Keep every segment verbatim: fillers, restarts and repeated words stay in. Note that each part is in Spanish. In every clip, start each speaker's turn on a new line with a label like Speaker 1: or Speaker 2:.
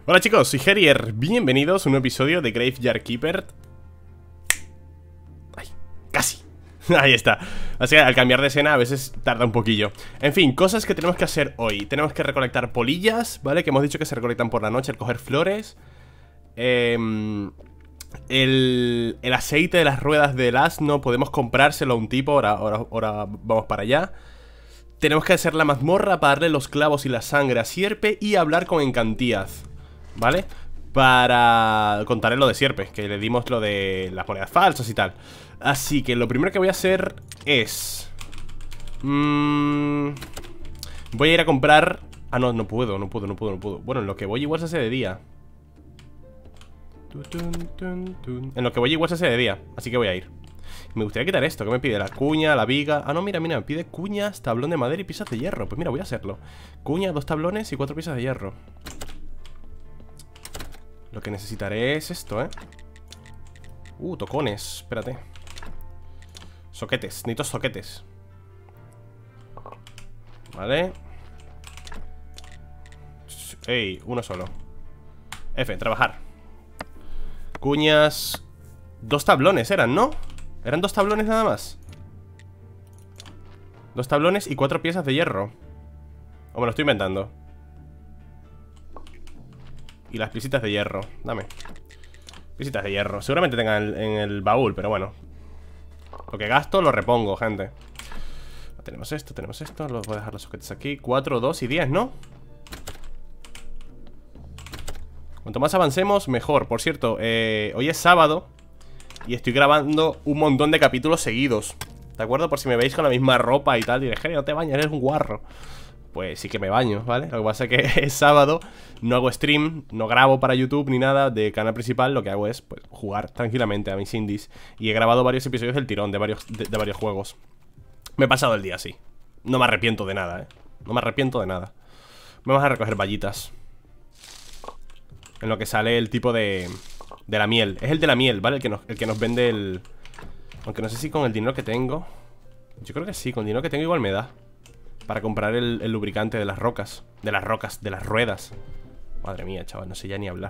Speaker 1: Hola chicos, soy Herier, bienvenidos a un nuevo episodio de Graveyard Keeper. Ay, casi. Ahí está. Así que al cambiar de escena a veces tarda un poquillo. En fin, cosas que tenemos que hacer hoy. Tenemos que recolectar polillas, ¿vale? Que hemos dicho que se recolectan por la noche al coger flores. eh, el, el aceite de las ruedas del asno podemos comprárselo a un tipo. Ahora, ahora, ahora vamos para allá. Tenemos que hacer la mazmorra para darle los clavos y la sangre a Sierpe y hablar con Encantíaz, ¿vale? Para contarle lo de Sierpe, que le dimos lo de las monedas falsas y tal. Así que lo primero que voy a hacer es... Mmm, voy a ir a comprar... Ah, no, no puedo, no puedo, no puedo, no puedo. Bueno, en lo que voy igual se hace de día. En lo que voy igual se hace de día, así que voy a ir. Me gustaría quitar esto, ¿qué me pide? La cuña, la viga... Ah, no, mira, mira, me pide cuñas, tablón de madera y piezas de hierro. Pues mira, voy a hacerlo. Cuña, dos tablones y cuatro piezas de hierro. Lo que necesitaré es esto, ¿eh? Uh, tocones, espérate. Soquetes, necesito soquetes. Vale. Ey, uno solo. F, trabajar. Cuñas. Dos tablones eran, ¿no? Eran dos tablones nada más. Dos tablones y cuatro piezas de hierro. O me lo estoy inventando. Y las piecitas de hierro, dame. Piecitas de hierro, seguramente tengan en el, en el baúl, pero bueno. Lo que gasto lo repongo, gente. Tenemos esto, tenemos esto. Voy a dejar los soquetes aquí, cuatro, dos y diez, ¿no? Cuanto más avancemos, mejor. Por cierto, eh, hoy es sábado y estoy grabando un montón de capítulos seguidos. ¿De acuerdo? Por si me veis con la misma ropa y tal. Y diré, no te bañas, eres un guarro. Pues sí que me baño, ¿vale? Lo que pasa es que es sábado, no hago stream, no grabo para YouTube ni nada de canal principal. Lo que hago es, pues, jugar tranquilamente a mis indies. Y he grabado varios episodios del tirón de varios, de, de varios juegos. Me he pasado el día así. No me arrepiento de nada, ¿eh? No me arrepiento de nada. Vamos a recoger vallitas. En lo que sale el tipo de... de la miel. Es el de la miel, ¿vale? El que nos, el que nos vende el... Aunque no sé si con el dinero que tengo. Yo creo que sí, con el dinero que tengo igual me da para comprar el, el lubricante de las rocas. De las rocas, de las ruedas. Madre mía, chaval, no sé ya ni hablar.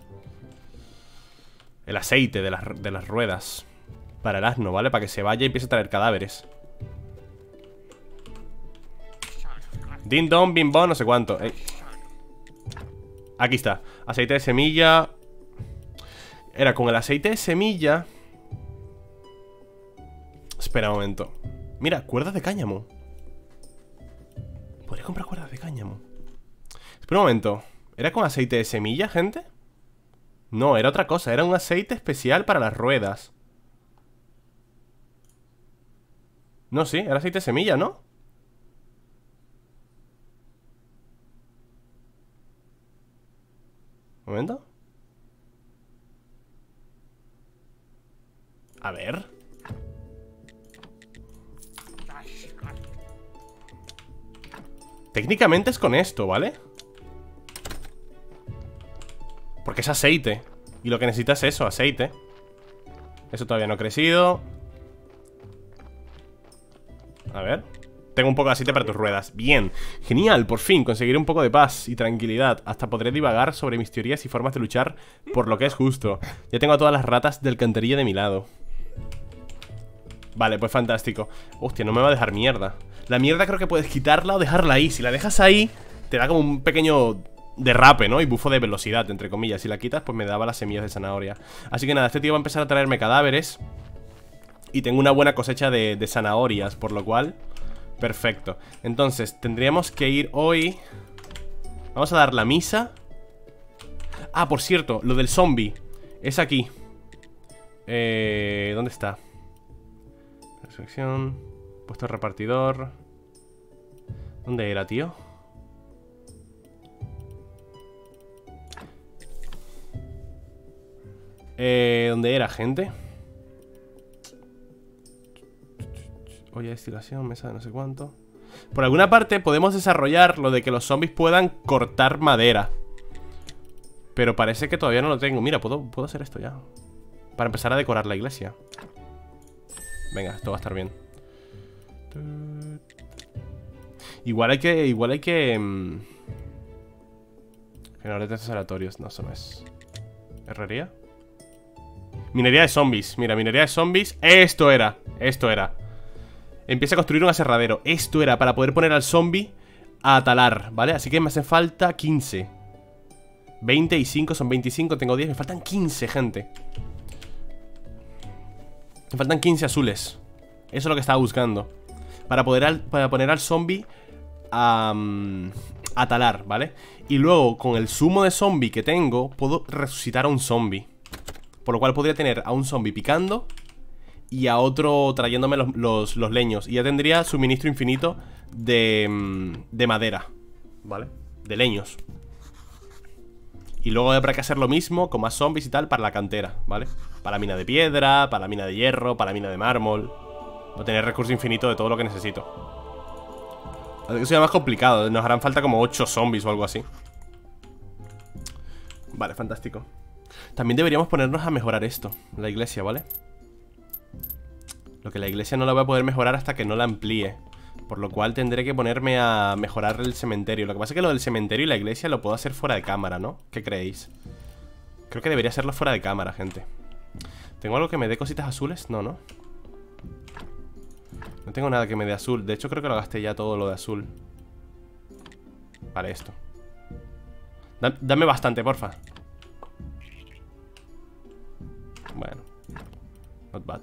Speaker 1: El aceite de las, de las ruedas para el asno, ¿vale? Para que se vaya y empiece a traer cadáveres. Din don, bim bon, no sé cuánto. Ey. Aquí está, aceite de semilla. Era con el aceite de semilla. Espera un momento. Mira, cuerdas de cáñamo. ¿Podría comprar cuerdas de cáñamo? Espera un momento. ¿Era con aceite de semilla, gente? No, era otra cosa. Era un aceite especial para las ruedas. No, sí, era aceite de semilla, ¿no? Un momento. A ver. Técnicamente es con esto, ¿vale? Porque es aceite. Y lo que necesitas es eso, aceite. Eso todavía no ha crecido. A ver. Tengo un poco de aceite para tus ruedas. Bien, genial, por fin conseguiré un poco de paz y tranquilidad. Hasta podré divagar sobre mis teorías y formas de luchar por lo que es justo. Ya tengo a todas las ratas de alcantarilla de mi lado. Vale, pues fantástico. Hostia, no me va a dejar mierda. La mierda creo que puedes quitarla o dejarla ahí. Si la dejas ahí, te da como un pequeño derrape, ¿no? Y bufo de velocidad, entre comillas. Si la quitas, pues me daba las semillas de zanahoria. Así que nada, este tío va a empezar a traerme cadáveres. Y tengo una buena cosecha de, de zanahorias, por lo cual... Perfecto. Entonces, tendríamos que ir hoy... Vamos a dar la misa. Ah, por cierto, lo del zombie es aquí. Eh... ¿Dónde está? Selección. Puesto de repartidor. ¿Dónde era, tío? Eh... ¿Dónde era, gente? Olla de destilación, mesa de no sé cuánto. Por alguna parte podemos desarrollar lo de que los zombies puedan cortar madera. Pero parece que todavía no lo tengo. Mira, puedo, puedo hacer esto ya. Para empezar a decorar la iglesia. Venga, esto va a estar bien. Igual hay que... Igual hay que... Generadores de estos aleatorios. No, eso no es. ¿Herrería? Minería de zombies. Mira, minería de zombies. Esto era. Esto era. Empieza a construir un aserradero. Esto era para poder poner al zombie a talar, ¿vale? Así que me hace falta quince. veinte y cinco son veinticinco. Tengo diez. Me faltan quince, gente. Me faltan quince azules. Eso es lo que estaba buscando. Para poder al, para poner al zombie a, a talar, ¿vale? Y luego, con el zumo de zombie que tengo, puedo resucitar a un zombie. Por lo cual podría tener a un zombie picando y a otro trayéndome los, los, los leños. Y ya tendría suministro infinito de, de madera, ¿vale? De leños. Y luego habrá que hacer lo mismo con más zombies y tal para la cantera, ¿vale? Para la mina de piedra, para la mina de hierro, para la mina de mármol. Voy a tener recurso infinito de todo lo que necesito. Eso sería más complicado. Nos harán falta como ocho zombies o algo así. Vale, fantástico. También deberíamos ponernos a mejorar esto, la iglesia, ¿vale? Lo que la iglesia no la voy a poder mejorar hasta que no la amplíe. Por lo cual tendré que ponerme a mejorar el cementerio. Lo que pasa es que lo del cementerio y la iglesia lo puedo hacer fuera de cámara, ¿no? ¿Qué creéis? Creo que debería hacerlo fuera de cámara, gente. ¿Tengo algo que me dé cositas azules? No, ¿no? No tengo nada que me dé azul. De hecho creo que lo gasté ya todo lo de azul. Vale, esto. Da- Dame bastante, porfa. Bueno, not bad.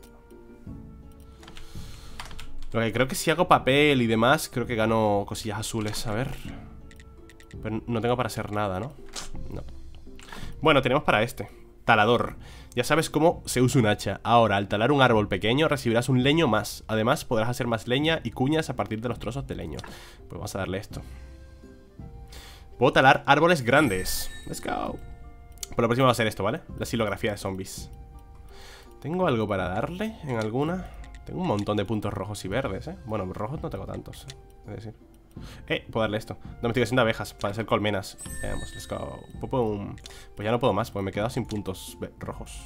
Speaker 1: Lo que creo que si hago papel y demás, creo que gano cosillas azules. A ver. Pero no tengo para hacer nada, ¿no? No. Bueno, tenemos para este talador. Ya sabes cómo se usa un hacha. Ahora, al talar un árbol pequeño, recibirás un leño más. Además, podrás hacer más leña y cuñas a partir de los trozos de leño. Pues vamos a darle esto. Puedo talar árboles grandes. Let's go. Por lo próximo va a ser esto, ¿vale? La silografía de zombies. ¿Tengo algo para darle en alguna? Tengo un montón de puntos rojos y verdes, ¿eh? Bueno, rojos no tengo tantos, ¿eh? Es decir... Eh, puedo darle esto. No me estoy haciendo abejas para hacer colmenas. Veamos, let's go. Pum. Pues ya no puedo más, porque me he quedado sin puntos rojos.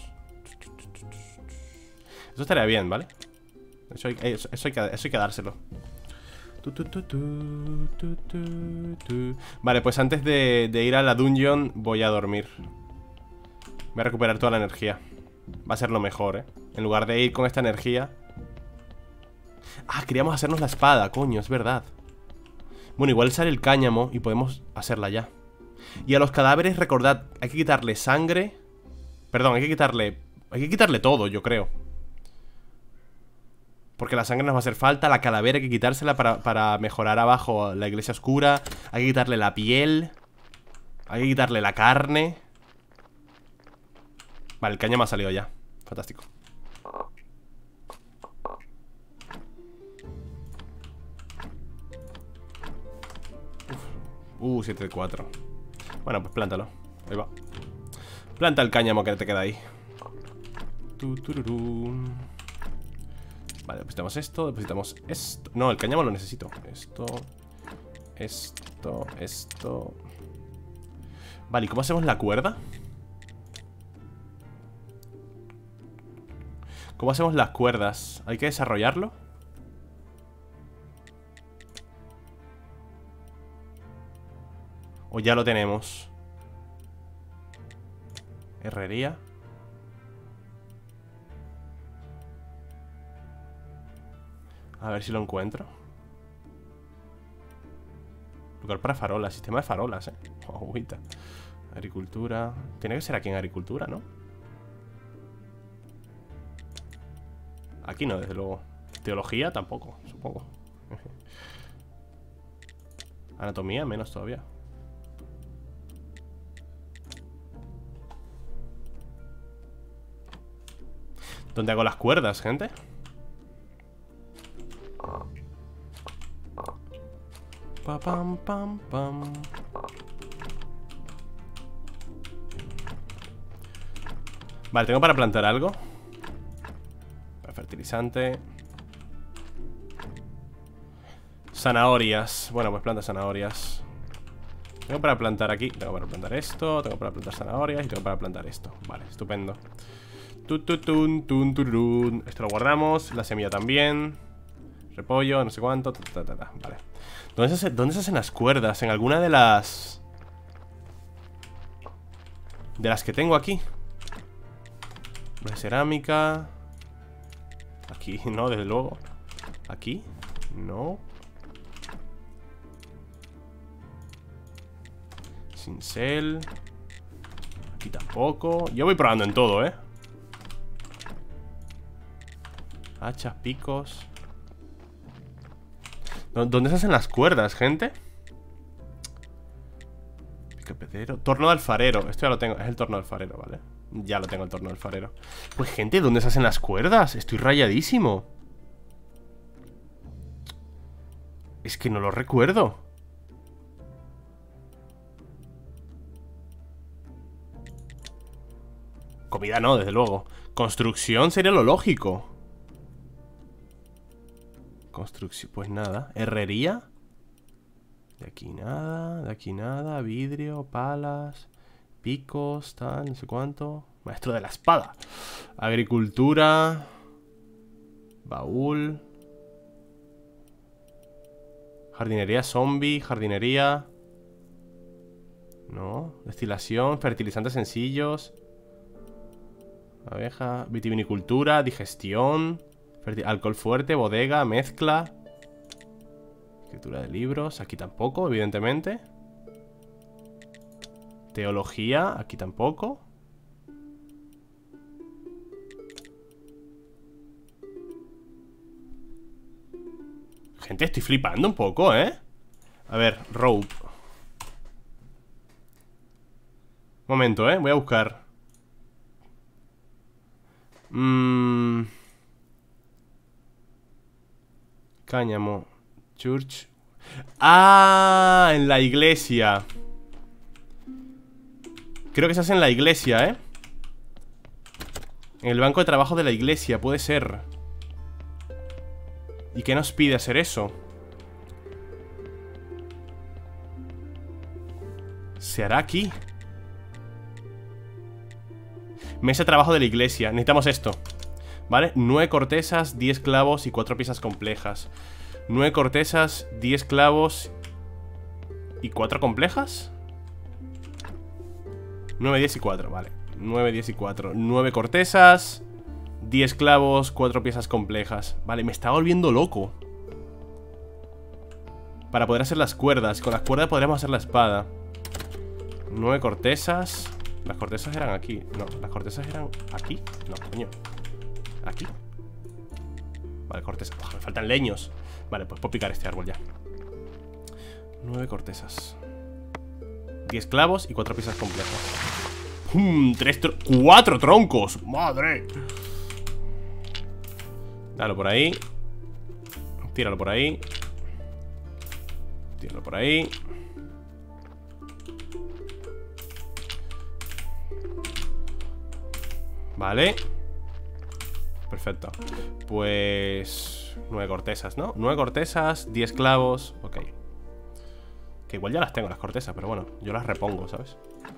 Speaker 1: Eso estaría bien, ¿vale? Eso hay, eso, eso hay, que, eso hay que dárselo. Vale, pues antes de, de ir a la dungeon voy a dormir. Voy a recuperar toda la energía. Va a ser lo mejor, ¿eh? En lugar de ir con esta energía. Ah, queríamos hacernos la espada, coño, es verdad. Bueno, igual sale el cáñamo y podemos hacerla ya. Y a los cadáveres, recordad, hay que quitarle sangre. Perdón, hay que quitarle... Hay que quitarle todo, yo creo. Porque la sangre nos va a hacer falta. La calavera hay que quitársela para, para mejorar abajo la iglesia oscura. Hay que quitarle la piel. Hay que quitarle la carne. Vale, el cáñamo ha salido ya. Fantástico. Uh, siete de cuatro. Bueno, pues plántalo. Ahí va. Planta el cáñamo que te queda ahí. Vale, depositamos esto, depositamos esto. No, el cáñamo lo necesito. Esto, esto, esto. Vale, ¿y cómo hacemos la cuerda? ¿Cómo hacemos las cuerdas? ¿Hay que desarrollarlo? ¿O ya lo tenemos? Herrería. A ver si lo encuentro. Lugar para farolas. Sistema de farolas, eh. Oh, agüita. Agricultura. Tiene que ser aquí en agricultura, ¿no? Aquí no, desde luego. Teología tampoco, supongo. Anatomía menos todavía. ¿Dónde hago las cuerdas, gente? Pa, pam, pam, pam. Vale, tengo para plantar algo. Para fertilizante. Zanahorias. Bueno, pues planta zanahorias. Tengo para plantar aquí. Tengo para plantar esto. Tengo para plantar zanahorias. Y tengo para plantar esto. Vale, estupendo. Tututun, tun, turun. Esto lo guardamos. La semilla también. Repollo, no sé cuánto. Ta, ta, ta, ta. Vale. ¿Dónde se, hace, ¿Dónde se hacen las cuerdas? En alguna de las... De las que tengo aquí. De cerámica. Aquí, no, desde luego. Aquí, no. Cincel. Aquí tampoco. Yo voy probando en todo, ¿eh? Hachas, picos. ¿Dónde se hacen las cuerdas, gente? Picapedero. Torno de alfarero. Esto ya lo tengo. Es el torno de alfarero, ¿vale? Ya lo tengo, el torno de alfarero. Pues, gente, ¿dónde se hacen las cuerdas? Estoy rayadísimo. Es que no lo recuerdo. Comida no, desde luego. Construcción sería lo lógico. Construcción, pues nada. Herrería. De aquí nada, de aquí nada. Vidrio, palas, picos, tal, no sé cuánto. Maestro de la espada. Agricultura. Baúl. Jardinería zombie, jardinería. No, destilación, fertilizantes sencillos. Abeja, vitivinicultura, digestión, alcohol fuerte, bodega, mezcla. Escritura de libros, aquí tampoco, evidentemente. Teología, aquí tampoco. Gente, estoy flipando un poco, ¿eh? A ver, rope. Momento, ¿eh? Voy a buscar. Mmm... Cáñamo. Church. ¡Ah! En la iglesia. Creo que se hace en la iglesia, ¿eh? En el banco de trabajo de la iglesia, puede ser. ¿Y qué nos pide hacer eso? ¿Se hará aquí? Mesa de trabajo de la iglesia. Necesitamos esto, ¿vale? Nueve cortezas, diez clavos y cuatro piezas complejas. Nueve cortezas, diez clavos y cuatro complejas. Nueve, diez y cuatro, vale. Nueve, diez y cuatro. Nueve cortezas, diez clavos, cuatro piezas complejas. Vale, me está volviendo loco. Para poder hacer las cuerdas. Con las cuerdas podremos hacer la espada. Nueve cortezas. Las cortezas eran aquí. No, las cortezas eran aquí. No, coño. Aquí. Vale, cortezas. Oh, me faltan leños. Vale, pues puedo picar este árbol ya. Nueve cortezas. Diez clavos y cuatro piezas complejas. ¡Pum! Tres tro ¡Cuatro troncos! ¡Madre! Dalo por ahí. Tíralo por ahí. Tíralo por ahí. Vale. Perfecto. Pues... nueve cortezas, ¿no? Nueve cortezas, diez clavos. Ok. Que igual ya las tengo las cortezas, pero bueno, yo las repongo, ¿sabes?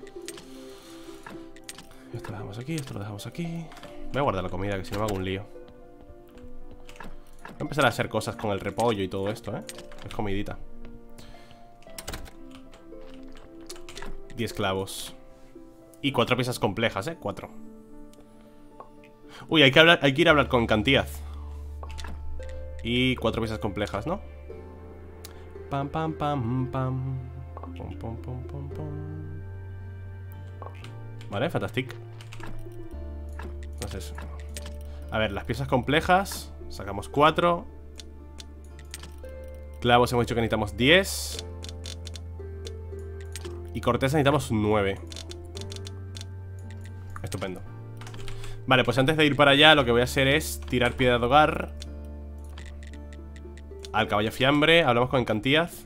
Speaker 1: Esto lo dejamos aquí, esto lo dejamos aquí. Voy a guardar la comida, que si no me hago un lío. Voy a empezar a hacer cosas con el repollo y todo esto, ¿eh? Es comidita. Diez clavos. Y cuatro piezas complejas, ¿eh? Cuatro. Uy, hay que, hablar, hay que ir a hablar con Cantíaz. Y cuatro piezas complejas, ¿no? Pam, pam, pam, pam. Pum, pum, pum, pum, pum. Vale, fantástico. Entonces, a ver, las piezas complejas. Sacamos cuatro. Clavos hemos dicho que necesitamos diez. Y corteza necesitamos nueve. Estupendo. Vale, pues antes de ir para allá, lo que voy a hacer es tirar piedra de hogar al caballo fiambre. Hablamos con Cantíaz.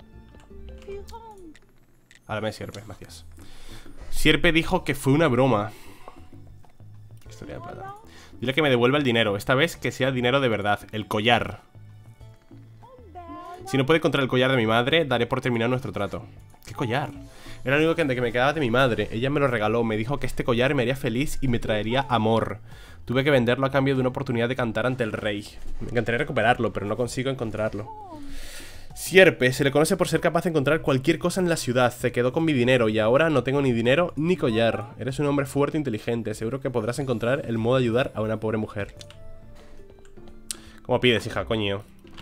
Speaker 1: Háblame de Sierpe, gracias. Sierpe dijo que fue una broma. Historia de plata. Dile que me devuelva el dinero. Esta vez que sea dinero de verdad. El collar. Si no puede encontrar el collar de mi madre, daré por terminado nuestro trato. ¿Qué collar? Era lo único que, que me quedaba de mi madre. Ella me lo regaló. Me dijo que este collar me haría feliz y me traería amor. Tuve que venderlo a cambio de una oportunidad de cantar ante el rey. Me encantaría recuperarlo, pero no consigo encontrarlo. Sierpe, se le conoce por ser capaz de encontrar cualquier cosa en la ciudad. Se quedó con mi dinero y ahora no tengo ni dinero ni collar. Eres un hombre fuerte e inteligente. Seguro que podrás encontrar el modo de ayudar a una pobre mujer. ¿Cómo pides, hija? Coño.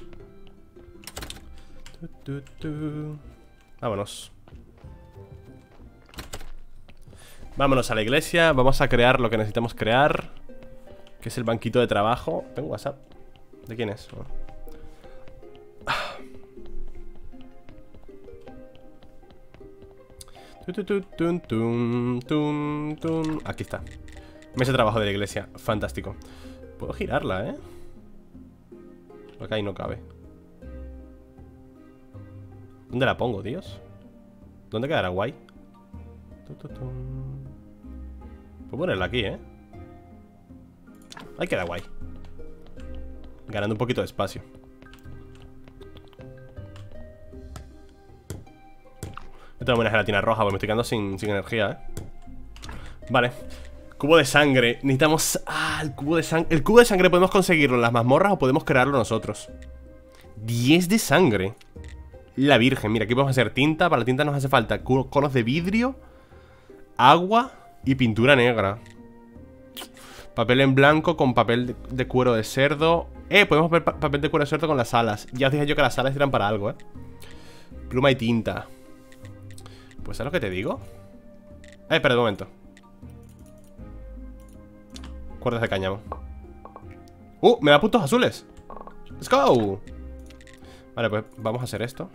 Speaker 1: Tu, tu, tu. Vámonos. Vámonos a la iglesia. Vamos a crear lo que necesitamos crear, que es el banquito de trabajo. Tengo WhatsApp. ¿De quién es? Oh. Aquí está. Mesa de trabajo de la iglesia. Fantástico. Puedo girarla, ¿eh? Acá ahí no cabe. ¿Dónde la pongo, tíos? ¿Dónde quedará guay? Puedo ponerla aquí, ¿eh? Ahí queda guay. Ganando un poquito de espacio. No tengo buena gelatina roja porque me estoy quedando sin, sin energía, ¿eh? Vale. Cubo de sangre. Necesitamos... Ah, el cubo de sangre. El cubo de sangre podemos conseguirlo en las mazmorras o podemos crearlo nosotros. diez de sangre. La virgen. Mira, aquí podemos hacer tinta. Para la tinta nos hace falta conos de vidrio, agua y pintura negra. Papel en blanco con papel de, de cuero de cerdo. Eh, podemos ver pa papel de cuero de cerdo con las alas. Ya os dije yo que las alas eran para algo, eh. Pluma y tinta. Pues, ¿sabes lo que te digo? Eh, espera un momento. Cuerdas de cáñamo. ¡Uh! Me da puntos azules. ¡Let's go! Vale, pues vamos a hacer esto.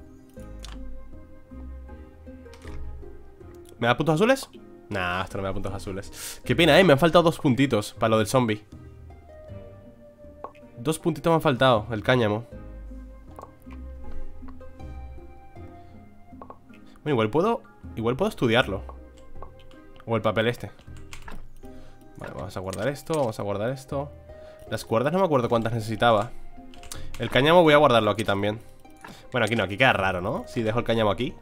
Speaker 1: ¿Me da puntos azules? Nah, esto no me da puntos azules. Qué pena, eh, me han faltado dos puntitos para lo del zombie. Dos puntitos me han faltado, el cáñamo. Bueno, igual puedo Igual puedo estudiarlo. O el papel este. Vale, vamos a guardar esto, vamos a guardar esto. Las cuerdas no me acuerdo cuántas necesitaba. El cáñamo voy a guardarlo aquí también. Bueno, aquí no, aquí queda raro, ¿no? Si dejo el cáñamo aquí.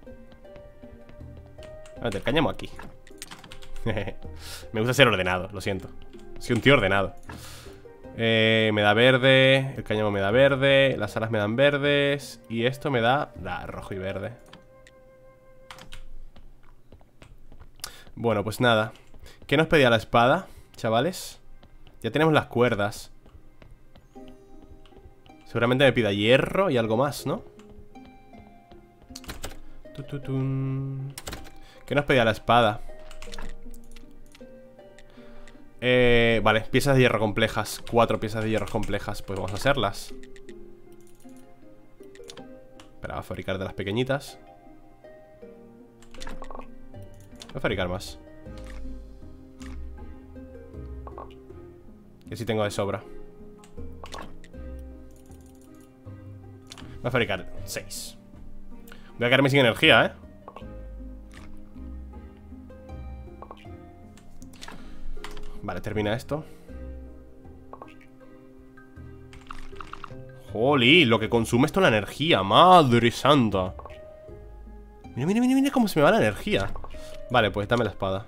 Speaker 1: A ver, el cáñamo aquí. Me gusta ser ordenado, lo siento. Soy un tío ordenado. eh, Me da verde. El cáñamo me da verde. Las alas me dan verdes. Y esto me da, da rojo y verde. Bueno, pues nada. ¿Qué nos pedía la espada, chavales? Ya tenemos las cuerdas. Seguramente me pida hierro y algo más, ¿no? ¿Qué nos pedía la espada? Eh, vale, piezas de hierro complejas. Cuatro piezas de hierro complejas. Pues vamos a hacerlas. Espera, voy a fabricar de las pequeñitas. Voy a fabricar más. Que sí tengo de sobra. Voy a fabricar seis. Voy a quedarme sin energía, ¿eh? Vale, termina esto. ¡Jolí! Lo que consume esto la energía. ¡Madre santa! Mira, mira, mira, mira cómo se me va la energía. Vale, pues dame la espada.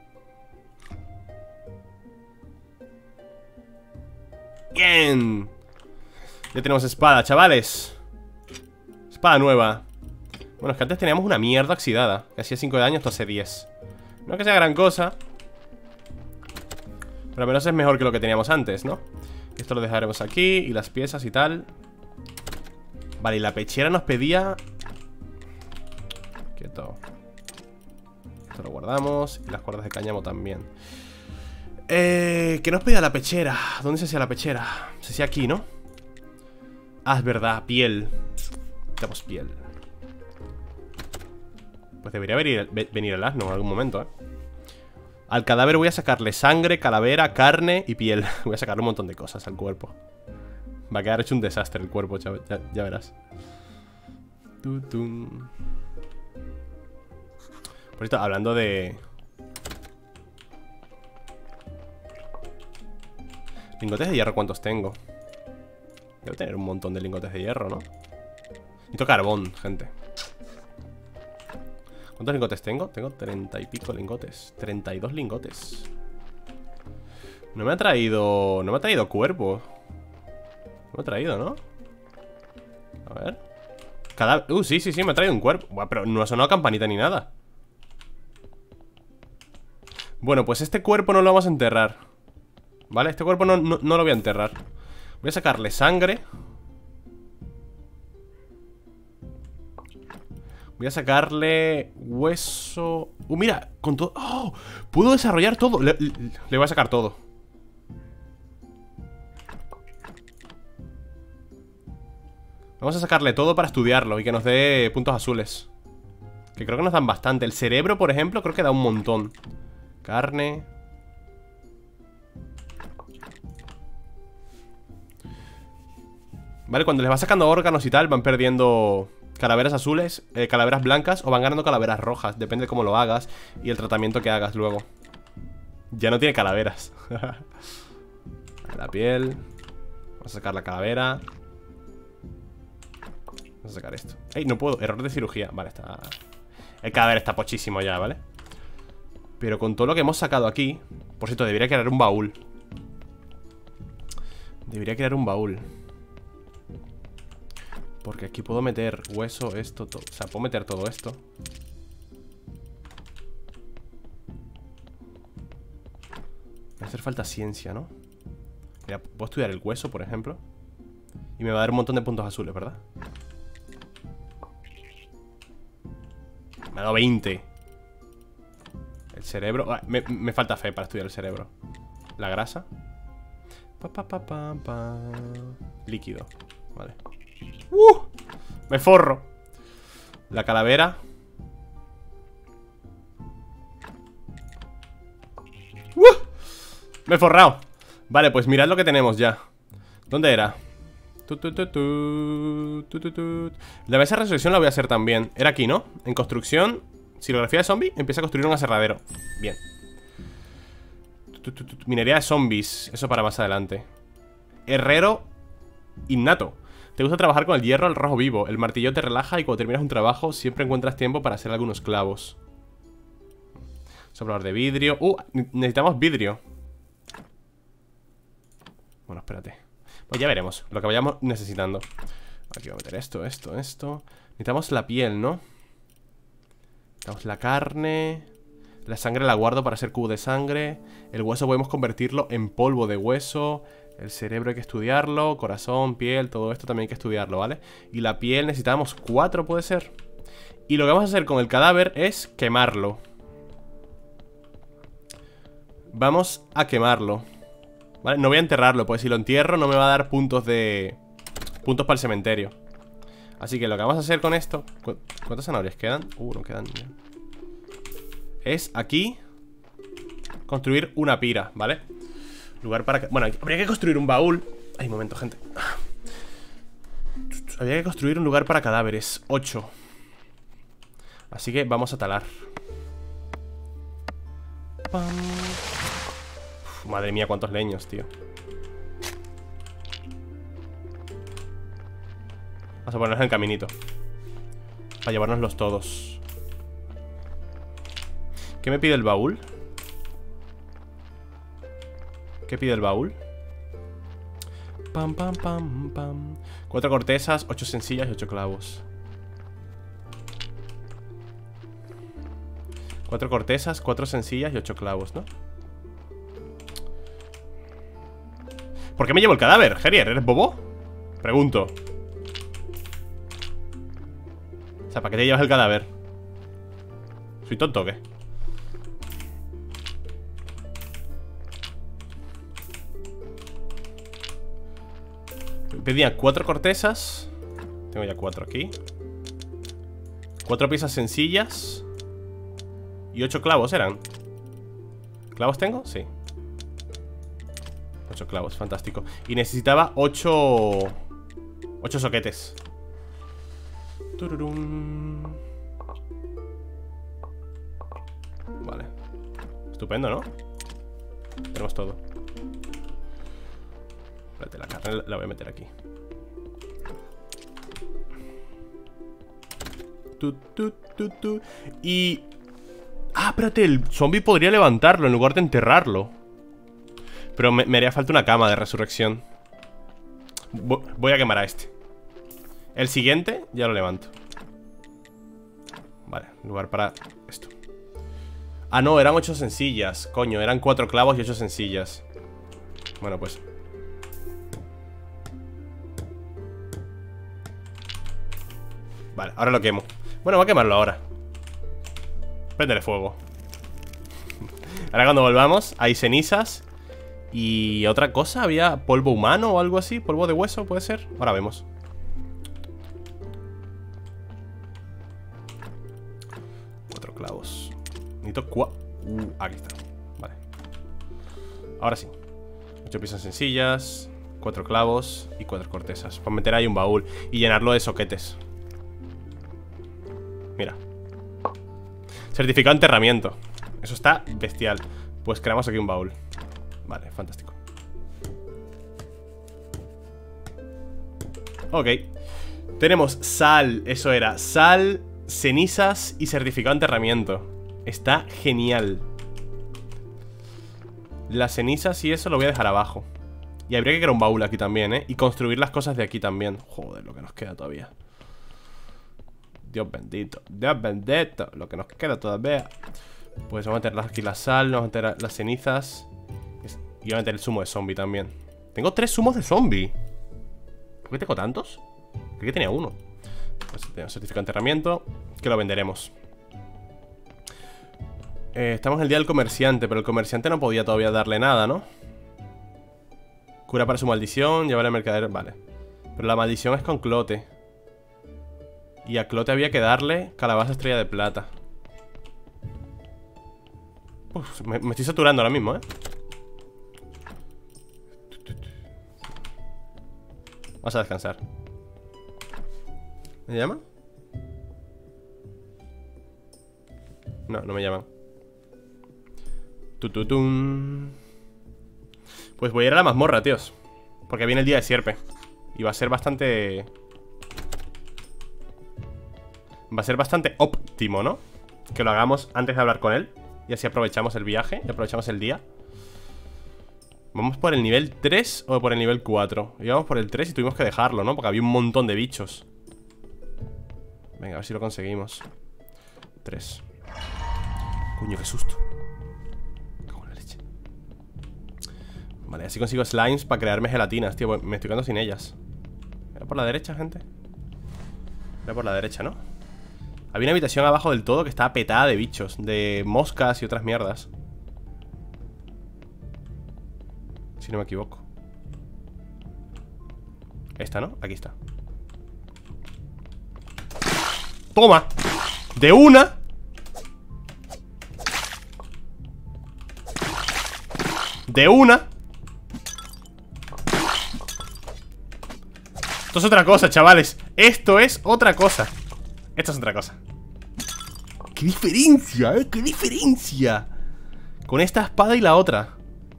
Speaker 1: ¡Bien! Ya tenemos espada, chavales. Espada nueva. Bueno, es que antes teníamos una mierda oxidada, que hacía cinco de daño, esto hace diez. No que sea gran cosa, pero al menos es mejor que lo que teníamos antes, ¿no? Esto lo dejaremos aquí. Y las piezas y tal. Vale, y la pechera nos pedía... Quieto. Esto lo guardamos. Y las cuerdas de cáñamo también. Eh, ¿qué nos pedía la pechera? ¿Dónde se hacía la pechera? Se hacía aquí, ¿no? Ah, es verdad, piel. Tenemos piel. Pues debería venir, venir el asno en algún momento, ¿eh? Al cadáver voy a sacarle sangre, calavera, carne y piel. Voy a sacarle un montón de cosas al cuerpo. Va a quedar hecho un desastre el cuerpo, ya, ya, ya verás. Tutum. Por esto, hablando de... Lingotes de hierro, ¿cuántos tengo? Debo tener un montón de lingotes de hierro, ¿no? Necesito carbón, gente. ¿Cuántos lingotes tengo? Tengo treinta y pico lingotes. Treinta y dos lingotes. No me ha traído... No me ha traído cuerpo. No me ha traído, ¿no? A ver. Cadáver. Uh, sí, sí, sí, me ha traído un cuerpo. Buah, pero no ha sonado campanita ni nada. Bueno, pues este cuerpo no lo vamos a enterrar. ¿Vale? Este cuerpo no, no, no lo voy a enterrar. Voy a sacarle sangre. Voy a sacarle hueso. Uh, mira, con todo. ¡Oh! Puedo desarrollar todo. Le, le, le voy a sacar todo. Vamos a sacarle todo para estudiarlo y que nos dé puntos azules. Que creo que nos dan bastante. El cerebro, por ejemplo, creo que da un montón. Carne. Vale, cuando les va sacando órganos y tal, van perdiendo calaveras azules, eh, calaveras blancas, o van ganando calaveras rojas. Depende de cómo lo hagas y el tratamiento que hagas luego. Ya no tiene calaveras. La piel. Vamos a sacar la calavera. Vamos a sacar esto. ¡Ey! No puedo. Error de cirugía. Vale, está... El cadáver está pochísimo ya, ¿vale? Pero con todo lo que hemos sacado aquí... Por cierto, debería crear un baúl. Debería crear un baúl. Porque aquí puedo meter hueso, esto, todo. O sea, puedo meter todo esto. Me va a hacer falta ciencia, ¿no? Mira, puedo estudiar el hueso, por ejemplo. Y me va a dar un montón de puntos azules, ¿verdad? Me ha dado veinte. El cerebro... Ah, me, me falta fe para estudiar el cerebro. La grasa. Pa, pa, pa, pa, pa. Líquido. Vale. ¡Uh! Me forro. La calavera. ¡Uh! Me he forrado. Vale, pues mirad lo que tenemos ya. ¿Dónde era? Tu, tu, tu, tu, tu, tu, tu. La mesa de resurrección la voy a hacer también. Era aquí, ¿no? En construcción. Silografía de zombie. Empieza a construir un aserradero. Bien. Tu, tu, tu, tu. Minería de zombies. Eso para más adelante. Herrero innato. Te gusta trabajar con el hierro al rojo vivo. El martillo te relaja y cuando terminas un trabajo siempre encuentras tiempo para hacer algunos clavos. Soplador de vidrio. Uh, necesitamos vidrio. Bueno, espérate. Pues ya veremos lo que vayamos necesitando. Aquí voy a meter esto, esto, esto. Necesitamos la piel, ¿no? Necesitamos la carne. La sangre la guardo para hacer cubo de sangre. El hueso podemos convertirlo en polvo de hueso. El cerebro hay que estudiarlo. Corazón, piel, todo esto también hay que estudiarlo, ¿vale? Y la piel necesitamos cuatro, puede ser. Y lo que vamos a hacer con el cadáver es quemarlo. Vamos a quemarlo. ¿Vale? No voy a enterrarlo, porque si lo entierro no me va a dar puntos de... Puntos para el cementerio. Así que lo que vamos a hacer con esto... ¿cu ¿Cuántas zanahorias quedan? Uh, no quedan ya. Es aquí construir una pira, ¿vale? Lugar para... Bueno, habría que construir un baúl. Ay, un momento, gente. Habría que construir un lugar para cadáveres. Ocho. Así que vamos a talar. Pam. Uf, madre mía, cuántos leños, tío. Vamos a ponernos en el caminito para llevárnoslos todos. ¿Qué me pide el baúl? ¿Qué pide el baúl? Pam, pam, pam, pam. Cuatro cortezas, ocho sencillas y ocho clavos. Cuatro cortezas, cuatro sencillas y ocho clavos, ¿no? ¿Por qué me llevo el cadáver, Gerier? ¿Eres bobo? Pregunto. O sea, ¿para qué te llevas el cadáver? ¿Soy tonto o qué? Pedía cuatro cortezas. Tengo ya cuatro aquí. Cuatro piezas sencillas. Y ocho clavos eran. ¿Clavos tengo? Sí. Ocho clavos, fantástico. Y necesitaba ocho... Ocho soquetes. Tururum. Vale. Estupendo, ¿no? Tenemos todo. Espérate, la carne la voy a meter aquí. Tu, tu, tu, tu. Y... Ah, espérate, el zombie podría levantarlo en lugar de enterrarlo. Pero me, me haría falta una cama de resurrección. Voy a quemar a este. El siguiente ya lo levanto. Vale, lugar para esto. Ah, no, eran ocho sencillas. Coño, eran cuatro clavos y ocho sencillas. Bueno, pues vale, ahora lo quemo. Bueno, voy a quemarlo ahora. Préndele fuego. Ahora cuando volvamos hay cenizas. Y otra cosa, había polvo humano o algo así. Polvo de hueso, puede ser. Ahora vemos. Cuatro clavos. Necesito cuatro. Uh, aquí está. Vale. Ahora sí. Ocho piezas sencillas. Cuatro clavos y cuatro cortezas. Para meter ahí un baúl y llenarlo de soquetes. Mira. Certificado de enterramiento. Eso está bestial. Pues creamos aquí un baúl. Vale, fantástico. Ok. Tenemos sal, eso era. Sal, cenizas y certificado de enterramiento. Está genial. Las cenizas y eso lo voy a dejar abajo. Y habría que crear un baúl aquí también, ¿eh? Y construir las cosas de aquí también. Joder, lo que nos queda todavía. Dios bendito, Dios bendito. Lo que nos queda todavía. Pues vamos a meter aquí la sal, vamos a meter las cenizas. Y voy a meter el zumo de zombie también. Tengo tres zumos de zombie. ¿Por qué tengo tantos? Creo que tenía uno. Pues tenemos certificado de enterramiento, que lo venderemos. eh, Estamos en el día del comerciante, pero el comerciante no podía todavía darle nada, ¿no? Cura para su maldición, llevar al mercader, vale. Pero la maldición es con Clote. Y a Clote había que darle calabaza estrella de plata. Uf, me, me estoy saturando ahora mismo, ¿eh? Vamos a descansar. ¿Me llama? No, no me llaman. Tututun. Pues voy a ir a la mazmorra, tíos. Porque viene el día de Sierpe. Y va a ser bastante... Va a ser bastante óptimo, ¿no? Que lo hagamos antes de hablar con él. Y así aprovechamos el viaje y aprovechamos el día. ¿Vamos por el nivel tres o por el nivel cuatro? Íbamos por el tres y tuvimos que dejarlo, ¿no? Porque había un montón de bichos. Venga, a ver si lo conseguimos. tres. Coño, qué susto. Cago en la leche. Vale, así consigo slimes para crearme gelatinas, tío. Me estoy quedando sin ellas. Era por la derecha, gente. Era por la derecha, ¿no? Había una habitación abajo del todo que estaba petada de bichos, de moscas y otras mierdas. Si no me equivoco. Esta, ¿no? Aquí está. ¡Toma! ¡De una! ¡De una! Esto es otra cosa, chavales. Esto es otra cosa. Esto es otra cosa. ¡Qué diferencia, eh! ¡Qué diferencia! Con esta espada y la otra.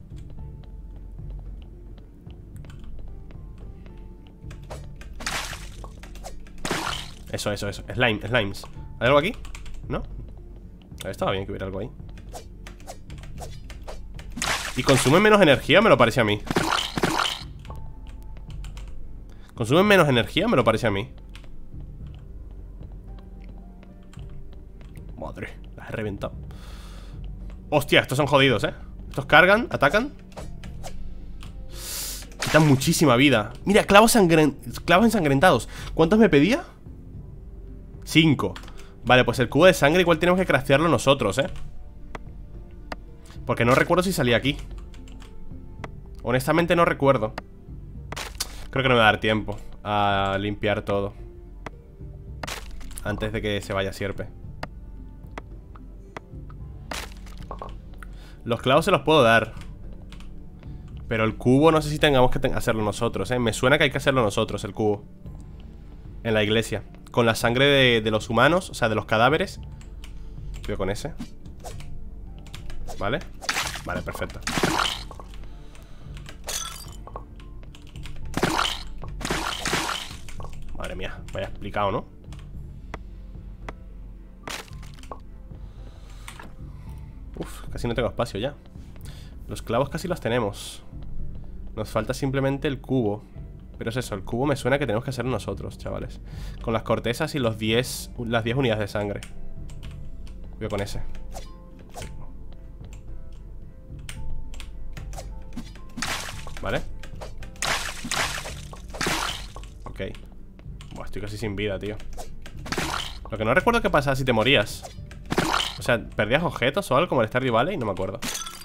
Speaker 1: Eso, eso, eso. Slime, slimes. ¿Hay algo aquí? ¿No? Estaba bien que hubiera algo ahí. Y consumen menos energía, me lo parece a mí. Consumen menos energía, me lo parece a mí. Madre, las he reventado. Hostia, estos son jodidos, eh. Estos cargan, atacan. Quitan muchísima vida. Mira, clavos, sangren... clavos ensangrentados. ¿Cuántos me pedía? Cinco. Vale, pues el cubo de sangre igual tenemos que craftearlo nosotros, eh. Porque no recuerdo si salía aquí. Honestamente no recuerdo. Creo que no me va a dar tiempo a limpiar todo antes de que se vaya Sierpe. Los clavos se los puedo dar, pero el cubo no sé si tengamos que ten- hacerlo nosotros, eh. Me suena que hay que hacerlo nosotros, el cubo. En la iglesia. Con la sangre de, de los humanos, o sea, de los cadáveres. Cuidado con ese. Vale. Vale, perfecto. Madre mía, vaya explicado, ¿no? Uf, casi no tengo espacio ya. Los clavos casi los tenemos. Nos falta simplemente el cubo. Pero es eso, el cubo me suena que tenemos que hacerlo nosotros, chavales. Con las cortezas y los diez, las diez unidades de sangre. Cuidado con ese. Vale. Ok. Buah, estoy casi sin vida, tío. Lo que no recuerdo qué pasaba si te morías. O sea, ¿perdías objetos o algo como el Stardew Valley? No me acuerdo.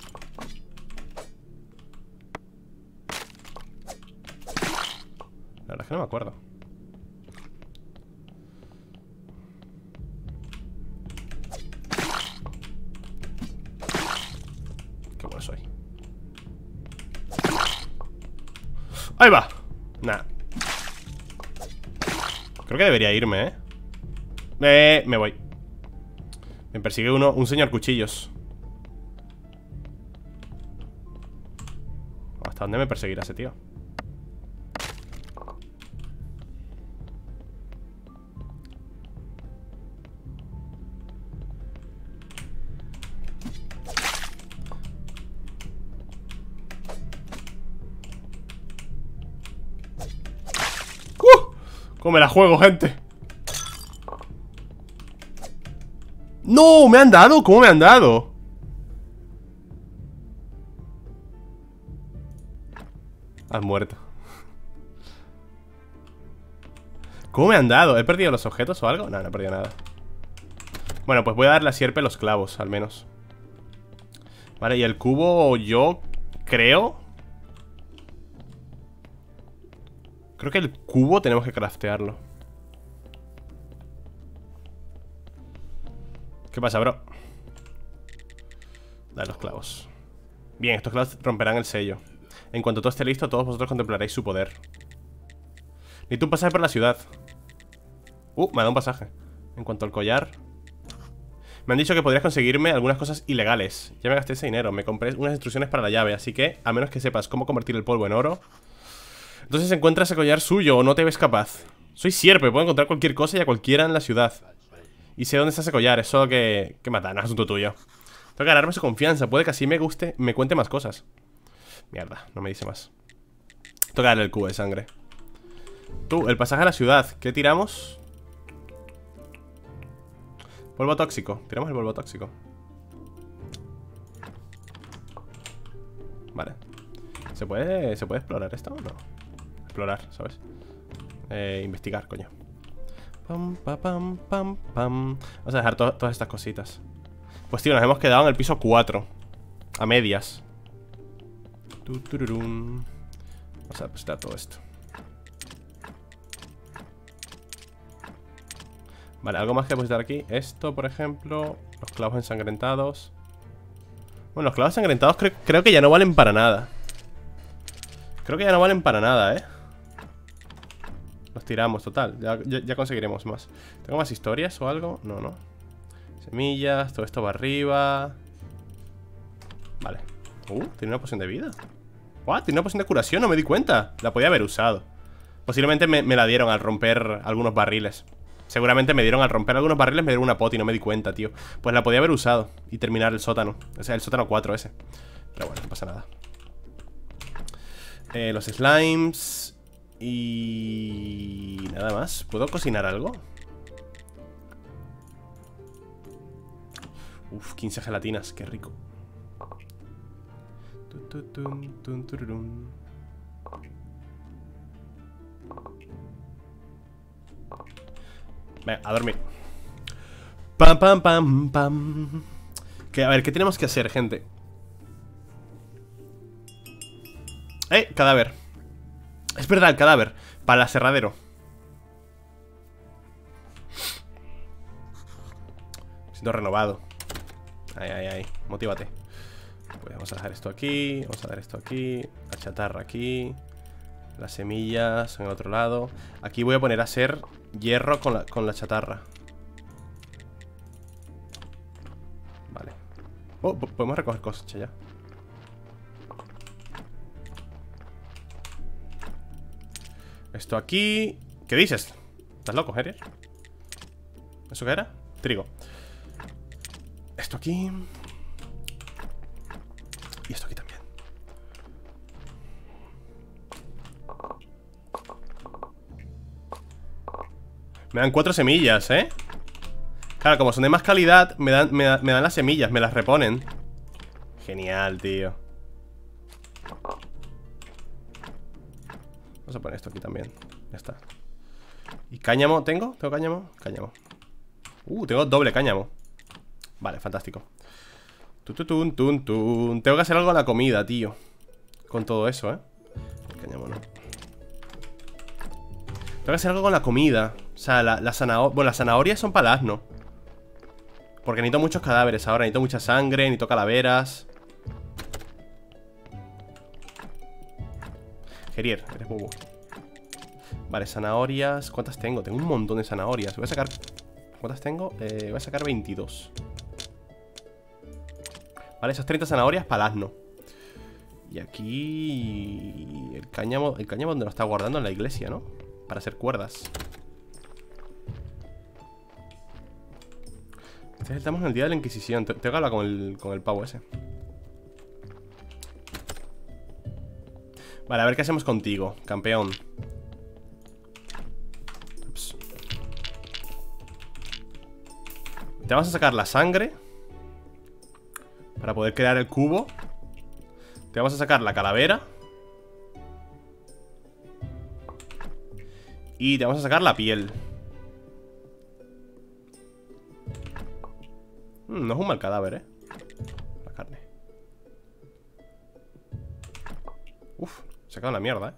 Speaker 1: La verdad es que no me acuerdo. Qué bueno soy. ¡Ahí va! Nah. Creo que debería irme, ¿eh? Eh, me voy. Me persigue uno, un señor cuchillos. ¿Hasta dónde me perseguirá ese tío? ¡Uh! ¿Cómo me la juego, gente? ¡No! ¿Me han dado? ¿Cómo me han dado? Has muerto. ¿Cómo me han dado? ¿He perdido los objetos o algo? No, no he perdido nada. Bueno, pues voy a darle a sierpe los clavos, al menos. Vale, y el cubo yo creo... Creo que el cubo tenemos que craftearlo. ¿Qué pasa, bro? Dale los clavos. Bien, estos clavos romperán el sello. En cuanto todo esté listo, todos vosotros contemplaréis su poder. Necesito un pasaje por la ciudad. Uh, me ha dado un pasaje. En cuanto al collar, me han dicho que podrías conseguirme algunas cosas ilegales. Ya me gasté ese dinero, me compré unas instrucciones para la llave. Así que, a menos que sepas cómo convertir el polvo en oro, entonces encuentras ese collar suyo o no te ves capaz. Soy sierpe, puedo encontrar cualquier cosa y a cualquiera en la ciudad. Y sé dónde está ese collar, es solo que... que matar, no es asunto tuyo. Tengo que ganarme su confianza, puede que así me guste, me cuente más cosas. Mierda, no me dice más. Tengo que darle el cubo de sangre. Tú, el pasaje a la ciudad, ¿qué tiramos? Polvo tóxico, tiramos el polvo tóxico. Vale. ¿Se puede, ¿se puede explorar esto o no? Explorar, ¿sabes? Eh, investigar, coño. Pam, pam, pam, pam, pam. Vamos a dejar to todas estas cositas. Pues tío, nos hemos quedado en el piso cuatro. A medias. Vamos a depositar todo esto. Vale, algo más que depositar aquí. Esto, por ejemplo. Los clavos ensangrentados. Bueno, los clavos ensangrentados cre creo que ya no valen para nada. Creo que ya no valen para nada, ¿eh? Los tiramos, total, ya, ya, ya conseguiremos más. ¿Tengo más historias o algo? No, no. Semillas, todo esto va arriba. Vale. Uh, tiene una poción de vida. What, tiene una poción de curación, no me di cuenta. La podía haber usado. Posiblemente me, me la dieron al romper algunos barriles. Seguramente me dieron al romper algunos barriles, me dieron una pot y no me di cuenta, tío. Pues la podía haber usado y terminar el sótano. O sea, el sótano cuatro ese. Pero bueno, no pasa nada. eh, Los slimes. Y... nada más. ¿Puedo cocinar algo? Uf, quince gelatinas, qué rico. Venga, a dormir. Pam, pam, pam, pam. Que, a ver, ¿qué tenemos que hacer, gente? Eh, cadáver. Es verdad, el cadáver. Para el aserradero. Me siento renovado. Ay, ay, ay, motívate. Pues vamos a dejar esto aquí. Vamos a dejar esto aquí. La chatarra aquí. Las semillas en el otro lado. Aquí voy a poner a hacer hierro con la, con la chatarra. Vale. Oh, podemos recoger cosecha ya. Esto aquí. ¿Qué dices? ¿Estás loco, Herier? ¿Eso qué era? Trigo. Esto aquí. Y esto aquí también. Me dan cuatro semillas, ¿eh? Claro, como son de más calidad, me dan, me, da, me dan las semillas, me las reponen. Genial, tío. Vamos a poner esto aquí también. Ya está. ¿Y cáñamo tengo? ¿Tengo cáñamo? Cáñamo. Uh, tengo doble cáñamo. Vale, fantástico. Tututun, tun, tun. Tengo que hacer algo con la comida, tío. Con todo eso, ¿eh? Cáñamo, no. Tengo que hacer algo con la comida. O sea, la, la zanahoria. Bueno, las zanahorias son para el asno. Porque necesito muchos cadáveres ahora. Necesito mucha sangre, necesito calaveras. Gerier, eres bobo. Vale, zanahorias. ¿Cuántas tengo? Tengo un montón de zanahorias. Voy a sacar... ¿Cuántas tengo? Eh, voy a sacar veintidós. Vale, esas treinta zanahorias para el asno. Y aquí... El cáñamo... El cáñamo donde lo está guardando en la iglesia, ¿no? Para hacer cuerdas. Estamos en el día de la Inquisición. Tengo que hablar con el, con el pavo ese. Vale, a ver qué hacemos contigo, campeón. Ups. Te vamos a sacar la sangre para poder crear el cubo. Te vamos a sacar la calavera. Y te vamos a sacar la piel. mm, No es un mal cadáver, eh. La carne. Uf, se acaba la mierda, eh.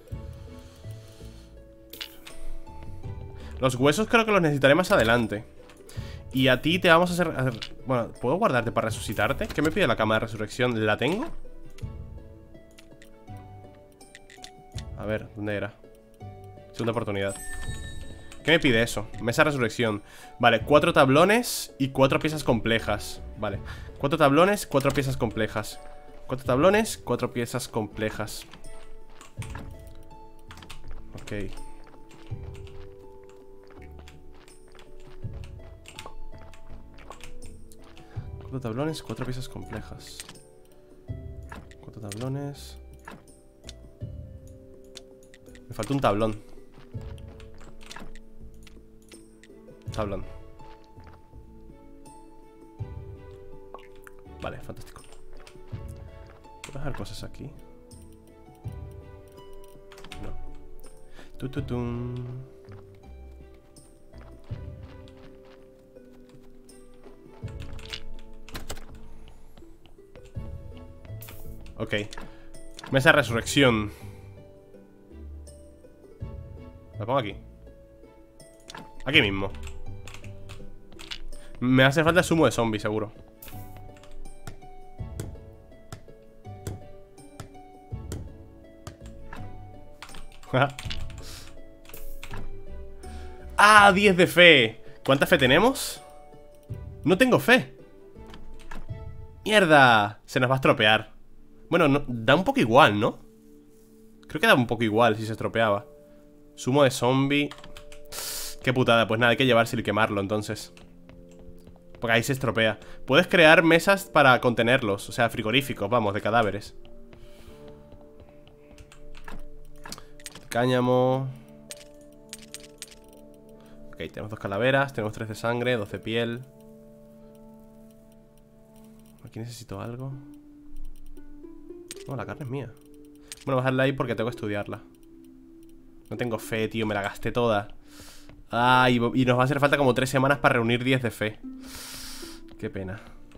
Speaker 1: Los huesos creo que los necesitaré más adelante. Y a ti te vamos a hacer, a hacer... Bueno, ¿puedo guardarte para resucitarte? ¿Qué me pide la cama de resurrección? ¿La tengo? A ver, ¿dónde era? Segunda oportunidad. ¿Qué me pide eso? Mesa de resurrección. Vale, cuatro tablones y cuatro piezas complejas. Vale, cuatro tablones, cuatro piezas complejas. Cuatro tablones, cuatro piezas complejas. Ok. Cuatro tablones, cuatro piezas complejas. Cuatro tablones. Me falta un tablón. Tablón. Vale, fantástico. ¿Puedo dejar cosas aquí? No. Tututun. Ok. Mesa de resurrección. La pongo aquí. Aquí mismo. Me hace falta zumo de zombie, seguro. ¡Ah! diez de fe. ¿Cuánta fe tenemos? No tengo fe. ¡Mierda! Se nos va a estropear. Bueno, no, da un poco igual, ¿no? Creo que da un poco igual si se estropeaba. Zumo de zombie. Qué putada, pues nada, hay que llevárselo y quemarlo entonces. Porque ahí se estropea. Puedes crear mesas para contenerlos. O sea, frigoríficos, vamos, de cadáveres. Cáñamo. Ok, tenemos dos calaveras. Tenemos tres de sangre, dos de piel. Aquí necesito algo. No, la carne es mía. Bueno, voy a dejarla ahí porque tengo que estudiarla. No tengo fe, tío, me la gasté toda. Ah, y, y nos va a hacer falta como tres semanas para reunir diez de fe. Qué pena.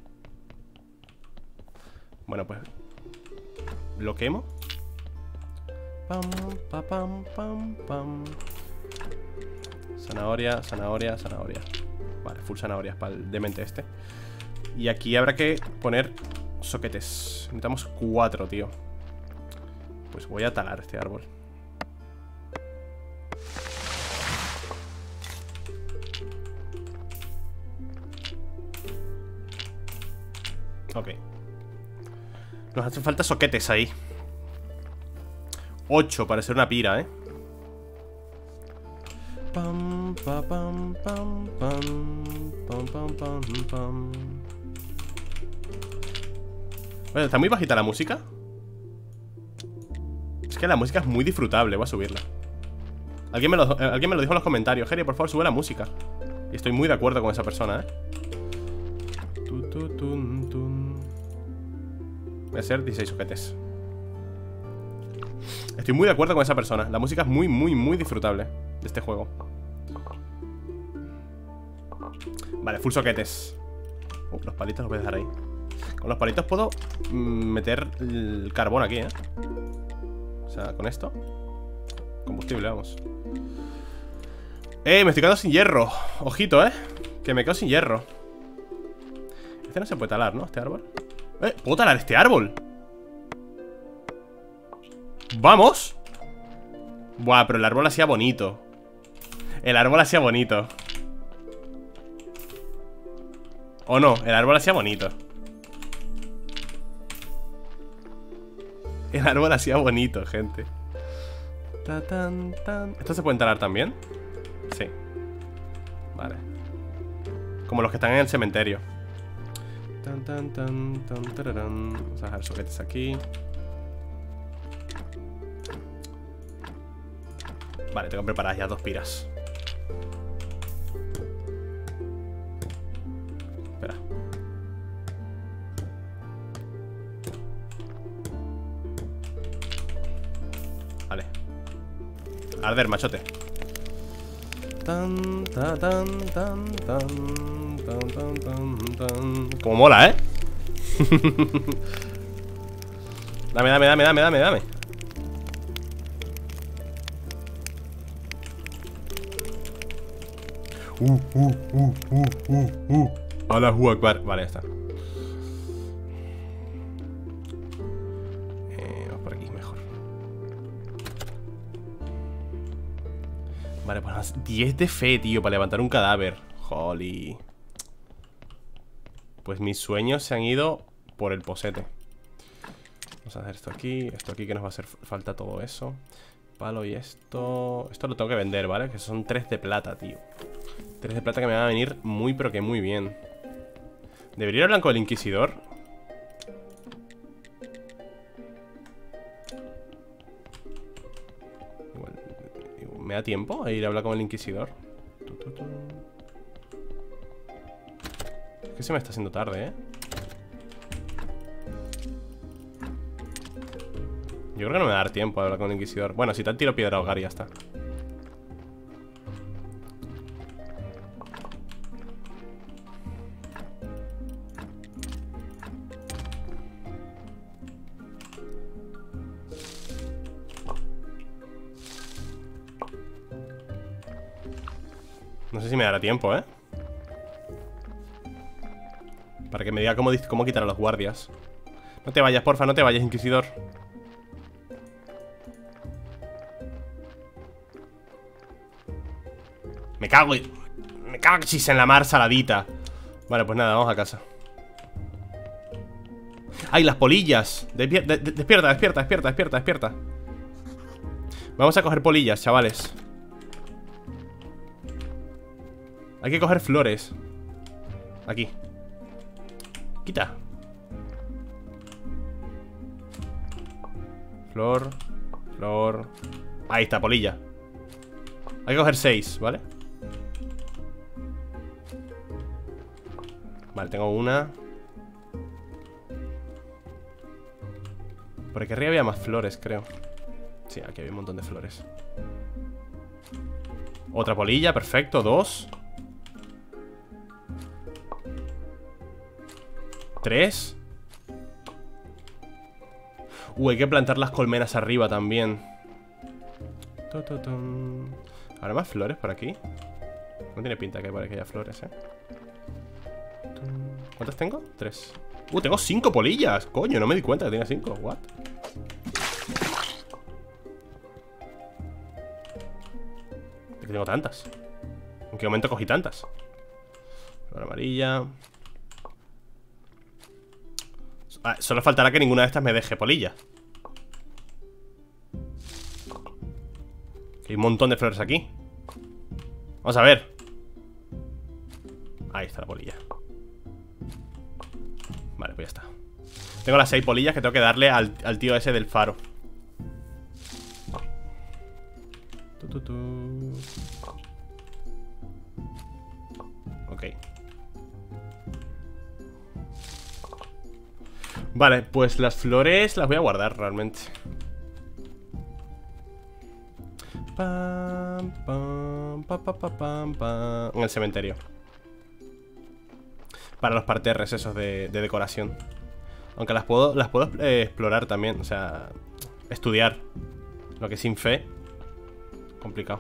Speaker 1: Bueno, pues lo quemo. Pam, pa, pam, pam, pam. Zanahoria, zanahoria, zanahoria. Vale, full zanahorias para el demente este. Y aquí habrá que poner soquetes. Necesitamos cuatro, tío. Pues voy a talar este árbol. Ok. Nos hacen falta soquetes ahí. Ocho para ser una pira, ¿eh? Pam, pa, pam, pam, pam, pam, pam, pam, pam. Bueno, está muy bajita la música. Es que la música es muy disfrutable. Voy a subirla. Alguien me, lo, eh, alguien me lo dijo en los comentarios. Geri, por favor, sube la música. Y estoy muy de acuerdo con esa persona, ¿eh? Tu, tu, tun, tun. Voy a hacer dieciséis soquetes. Estoy muy de acuerdo con esa persona. La música es muy, muy, muy disfrutable de este juego. Vale, full soquetes. uh, Los palitos los voy a dejar ahí. Con los palitos puedo mm, meter el carbón aquí, ¿eh? O sea, con esto combustible, vamos. Eh, me estoy quedando sin hierro. Ojito, eh, que me quedo sin hierro. Este no se puede talar, ¿no? Este árbol. Eh, ¿puedo talar este árbol? ¡Vamos! Buah, pero el árbol hacía bonito. El árbol hacía bonito. ¿O no? El árbol hacía bonito. El árbol hacía bonito, gente. Ta, tan, tan. ¿Estos se pueden talar también? Sí. Vale. Como los que están en el cementerio. Tan, tan, tan, tan, tararán. Vamos a dejar soquetes aquí. Vale, tengo preparadas ya dos piras. Espera. Vale. Arder, machote. Tan, tan, tan, tan, tan, tan, tan, tan, tan. Como mola, ¿eh? Dame, dame, dame, dame, dame, dame. Uh, uh, uh, uh, uh, uh. Allahu Akbar. Vale, ya está. Eh, vamos por aquí, mejor. Vale, pues diez de fe, tío, para levantar un cadáver. Holy. Pues mis sueños se han ido por el posete. Vamos a hacer esto aquí. Esto aquí que nos va a hacer falta todo eso. Palo y esto. Esto lo tengo que vender, ¿vale? Que son tres de plata, tío. Tres de plata que me van a venir muy, pero que muy bien. ¿Debería ir al blanco del inquisidor? Igual, ¿me da tiempo a ir a hablar con el inquisidor? Es que se me está haciendo tarde, ¿eh? Yo creo que no me va a dar tiempo a hablar con el inquisidor. Bueno, si tal tiro piedra ahogar y ya está. No sé si me dará tiempo, ¿eh? Para que me diga cómo, cómo quitar a los guardias. No te vayas, porfa, no te vayas, inquisidor. Me cago en... Me cago en la mar saladita. Vale, pues nada, vamos a casa. ¡Ay, las polillas! Despier de de despierta, despierta, despierta, despierta, despierta. Vamos a coger polillas, chavales. Hay que coger flores. Aquí. Quita. Flor. Flor. Ahí está, polilla. Hay que coger seis, ¿vale? Vale, tengo una. Por aquí arriba había más flores, creo. Sí, aquí había un montón de flores. Otra polilla, perfecto, dos. Tres. Uh, hay que plantar las colmenas arriba también. ¿Habrá más flores por aquí? No tiene pinta que por aquí haya flores, eh. ¿Cuántas tengo? Tres. Uh, tengo cinco polillas. Coño, no me di cuenta que tenía cinco. What? ¿Por qué tengo tantas? ¿En qué momento cogí tantas? Flor amarilla. Ah, solo faltará que ninguna de estas me deje polilla. Hay un montón de flores aquí. Vamos a ver. Ahí está la polilla. Vale, pues ya está. Tengo las seis polillas que tengo que darle al, al tío ese del faro. tu, tu. Ok. Vale, pues las flores las voy a guardar realmente. Pam, pam, pam, pam, pam, pam. En el cementerio. Para los parterres esos de, de decoración. Aunque las puedo, las puedo eh, explorar también. O sea, estudiar. Lo que sin fe, complicado.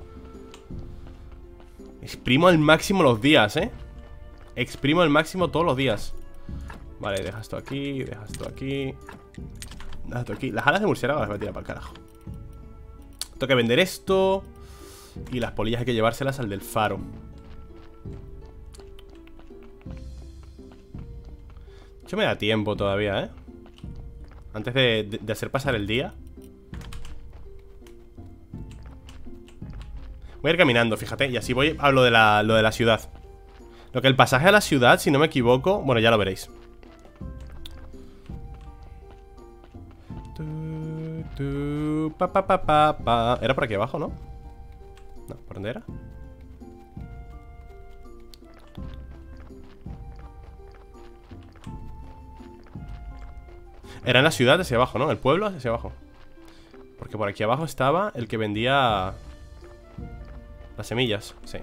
Speaker 1: Exprimo al máximo los días, ¿eh? Exprimo al máximo todos los días. Vale, deja esto aquí, deja esto aquí. Deja esto aquí. Las alas de murciélago las voy a tirar para el carajo. Tengo que vender esto. Y las polillas hay que llevárselas al del faro. Yo me da tiempo todavía, ¿eh? Antes de, de, de hacer pasar el día. Voy a ir caminando, fíjate. Y así voy a lo de la, lo de la ciudad. Lo que el pasaje a la ciudad, si no me equivoco. Bueno, ya lo veréis. Tu, tu, pa, pa, pa, pa, pa. Era por aquí abajo, ¿no? No, ¿por dónde era? Era en la ciudad hacia abajo, ¿no? El pueblo hacia abajo. Porque por aquí abajo estaba el que vendía las semillas, sí.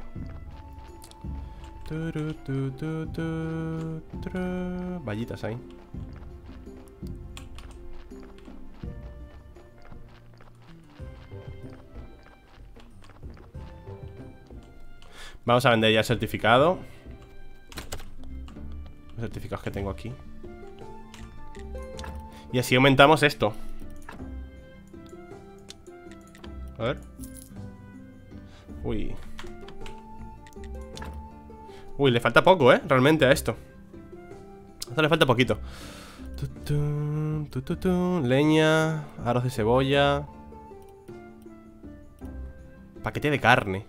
Speaker 1: Vallitas ahí. Vamos a vender ya el certificado. Los certificados que tengo aquí. Y así aumentamos esto. A ver. Uy. Uy, le falta poco, ¿eh? Realmente a esto. Esto le falta poquito. Tutun, tutun, leña. Aros de cebolla. Paquete de carne.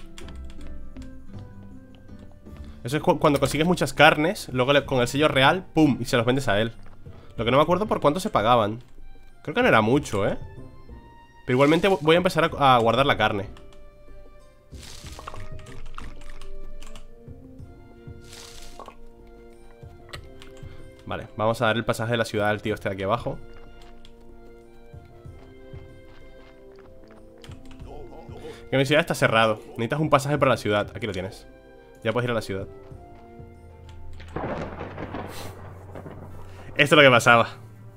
Speaker 1: Eso es cu cuando consigues muchas carnes. Luego le, con el sello real, pum, y se los vendes a él. Lo que no me acuerdo por cuánto se pagaban. Creo que no era mucho, ¿eh? Pero igualmente voy a empezar a, a guardar la carne. Vale, vamos a dar el pasaje de la ciudad al tío este de aquí abajo. Que mi ciudad está cerrado. Necesitas un pasaje para la ciudad. Aquí lo tienes. Ya puedes ir a la ciudad. Esto es lo que pasaba.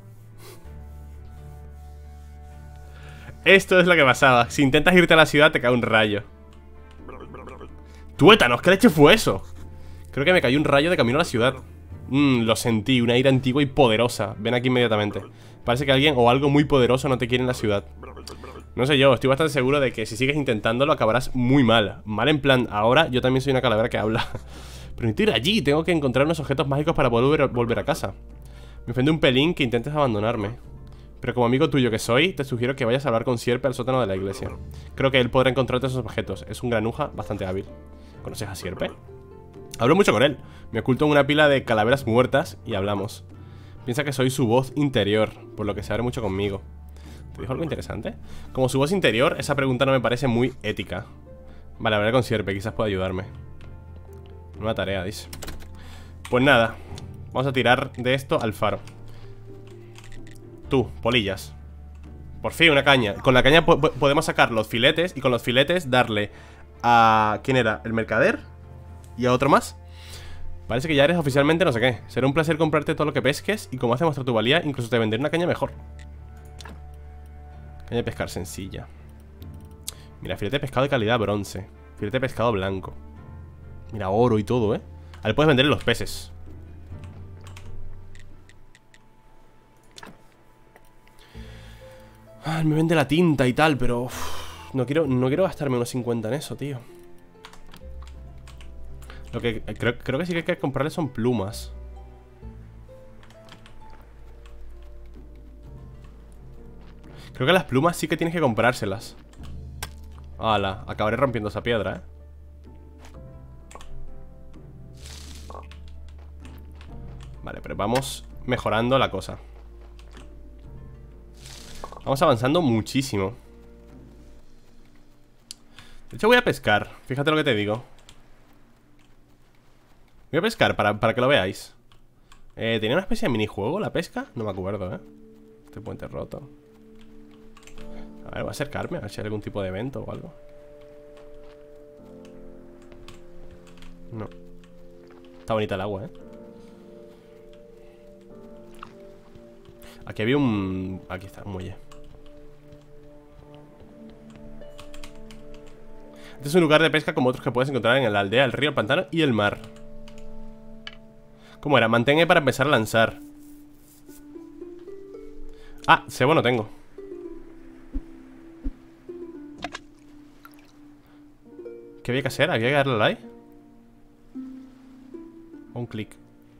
Speaker 1: Esto es lo que pasaba. Si intentas irte a la ciudad te cae un rayo. ¡Tuétanos! ¿Qué leche fue eso? Creo que me cayó un rayo de camino a la ciudad. Mmm, lo sentí, una ira antigua y poderosa. Ven aquí inmediatamente. Parece que alguien o algo muy poderoso no te quiere en la ciudad. No sé yo, estoy bastante seguro de que si sigues intentándolo acabarás muy mal. Mal en plan, ahora yo también soy una calavera que habla. Pero necesito ir allí, tengo que encontrar unos objetos mágicos para volver, volver a casa. Me ofende un pelín que intentes abandonarme. Pero como amigo tuyo que soy, te sugiero que vayas a hablar con Sierpe al sótano de la iglesia. Creo que él podrá encontrarte esos objetos. Es un granuja bastante hábil. ¿Conoces a Sierpe? Hablo mucho con él. Me oculto en una pila de calaveras muertas y hablamos. Piensa que soy su voz interior, por lo que se abre mucho conmigo. ¿Te dijo algo interesante? Como su voz interior, esa pregunta no me parece muy ética. Vale, hablaré con Sierpe, quizás pueda ayudarme. Nueva tarea, dice. Pues nada, vamos a tirar de esto al faro. Tú, polillas. Por fin, una caña. Con la caña po podemos sacar los filetes y con los filetes darle a... ¿Quién era? ¿El mercader? ¿Y a otro más? Parece que ya eres oficialmente no sé qué. Será un placer comprarte todo lo que pesques y como hace mostrar tu valía, incluso te venderé una caña mejor. Caña de pescar sencilla. Mira, filete de pescado de calidad bronce. Filete de pescado blanco. Mira, oro y todo, ¿eh? Ahora puedes venderle los peces. Ah, me vende la tinta y tal, pero... Uf, no quiero, no quiero gastarme unos cincuenta en eso, tío. Lo que creo, creo que sí que hay que comprarle son plumas. Creo que las plumas sí que tienes que comprárselas. Hala, acabaré rompiendo esa piedra, eh. Vale, pero vamos mejorando la cosa. Vamos avanzando muchísimo. hecho voy a pescar. Fíjate lo que te digo. Voy a pescar para, para que lo veáis. eh, ¿Tenía una especie de minijuego la pesca? No me acuerdo, eh Este puente roto. A ver, voy a acercarme a ver si hay algún tipo de evento o algo. No. Está bonita el agua, eh Aquí había un... Aquí está, un muelle. Este es un lugar de pesca como otros que puedes encontrar en la aldea, el río, el pantano y el mar. ¿Cómo era? Mantén E para empezar a lanzar. Ah, cebo no tengo. ¿Qué había que hacer? ¿Había que darle al like? Un clic.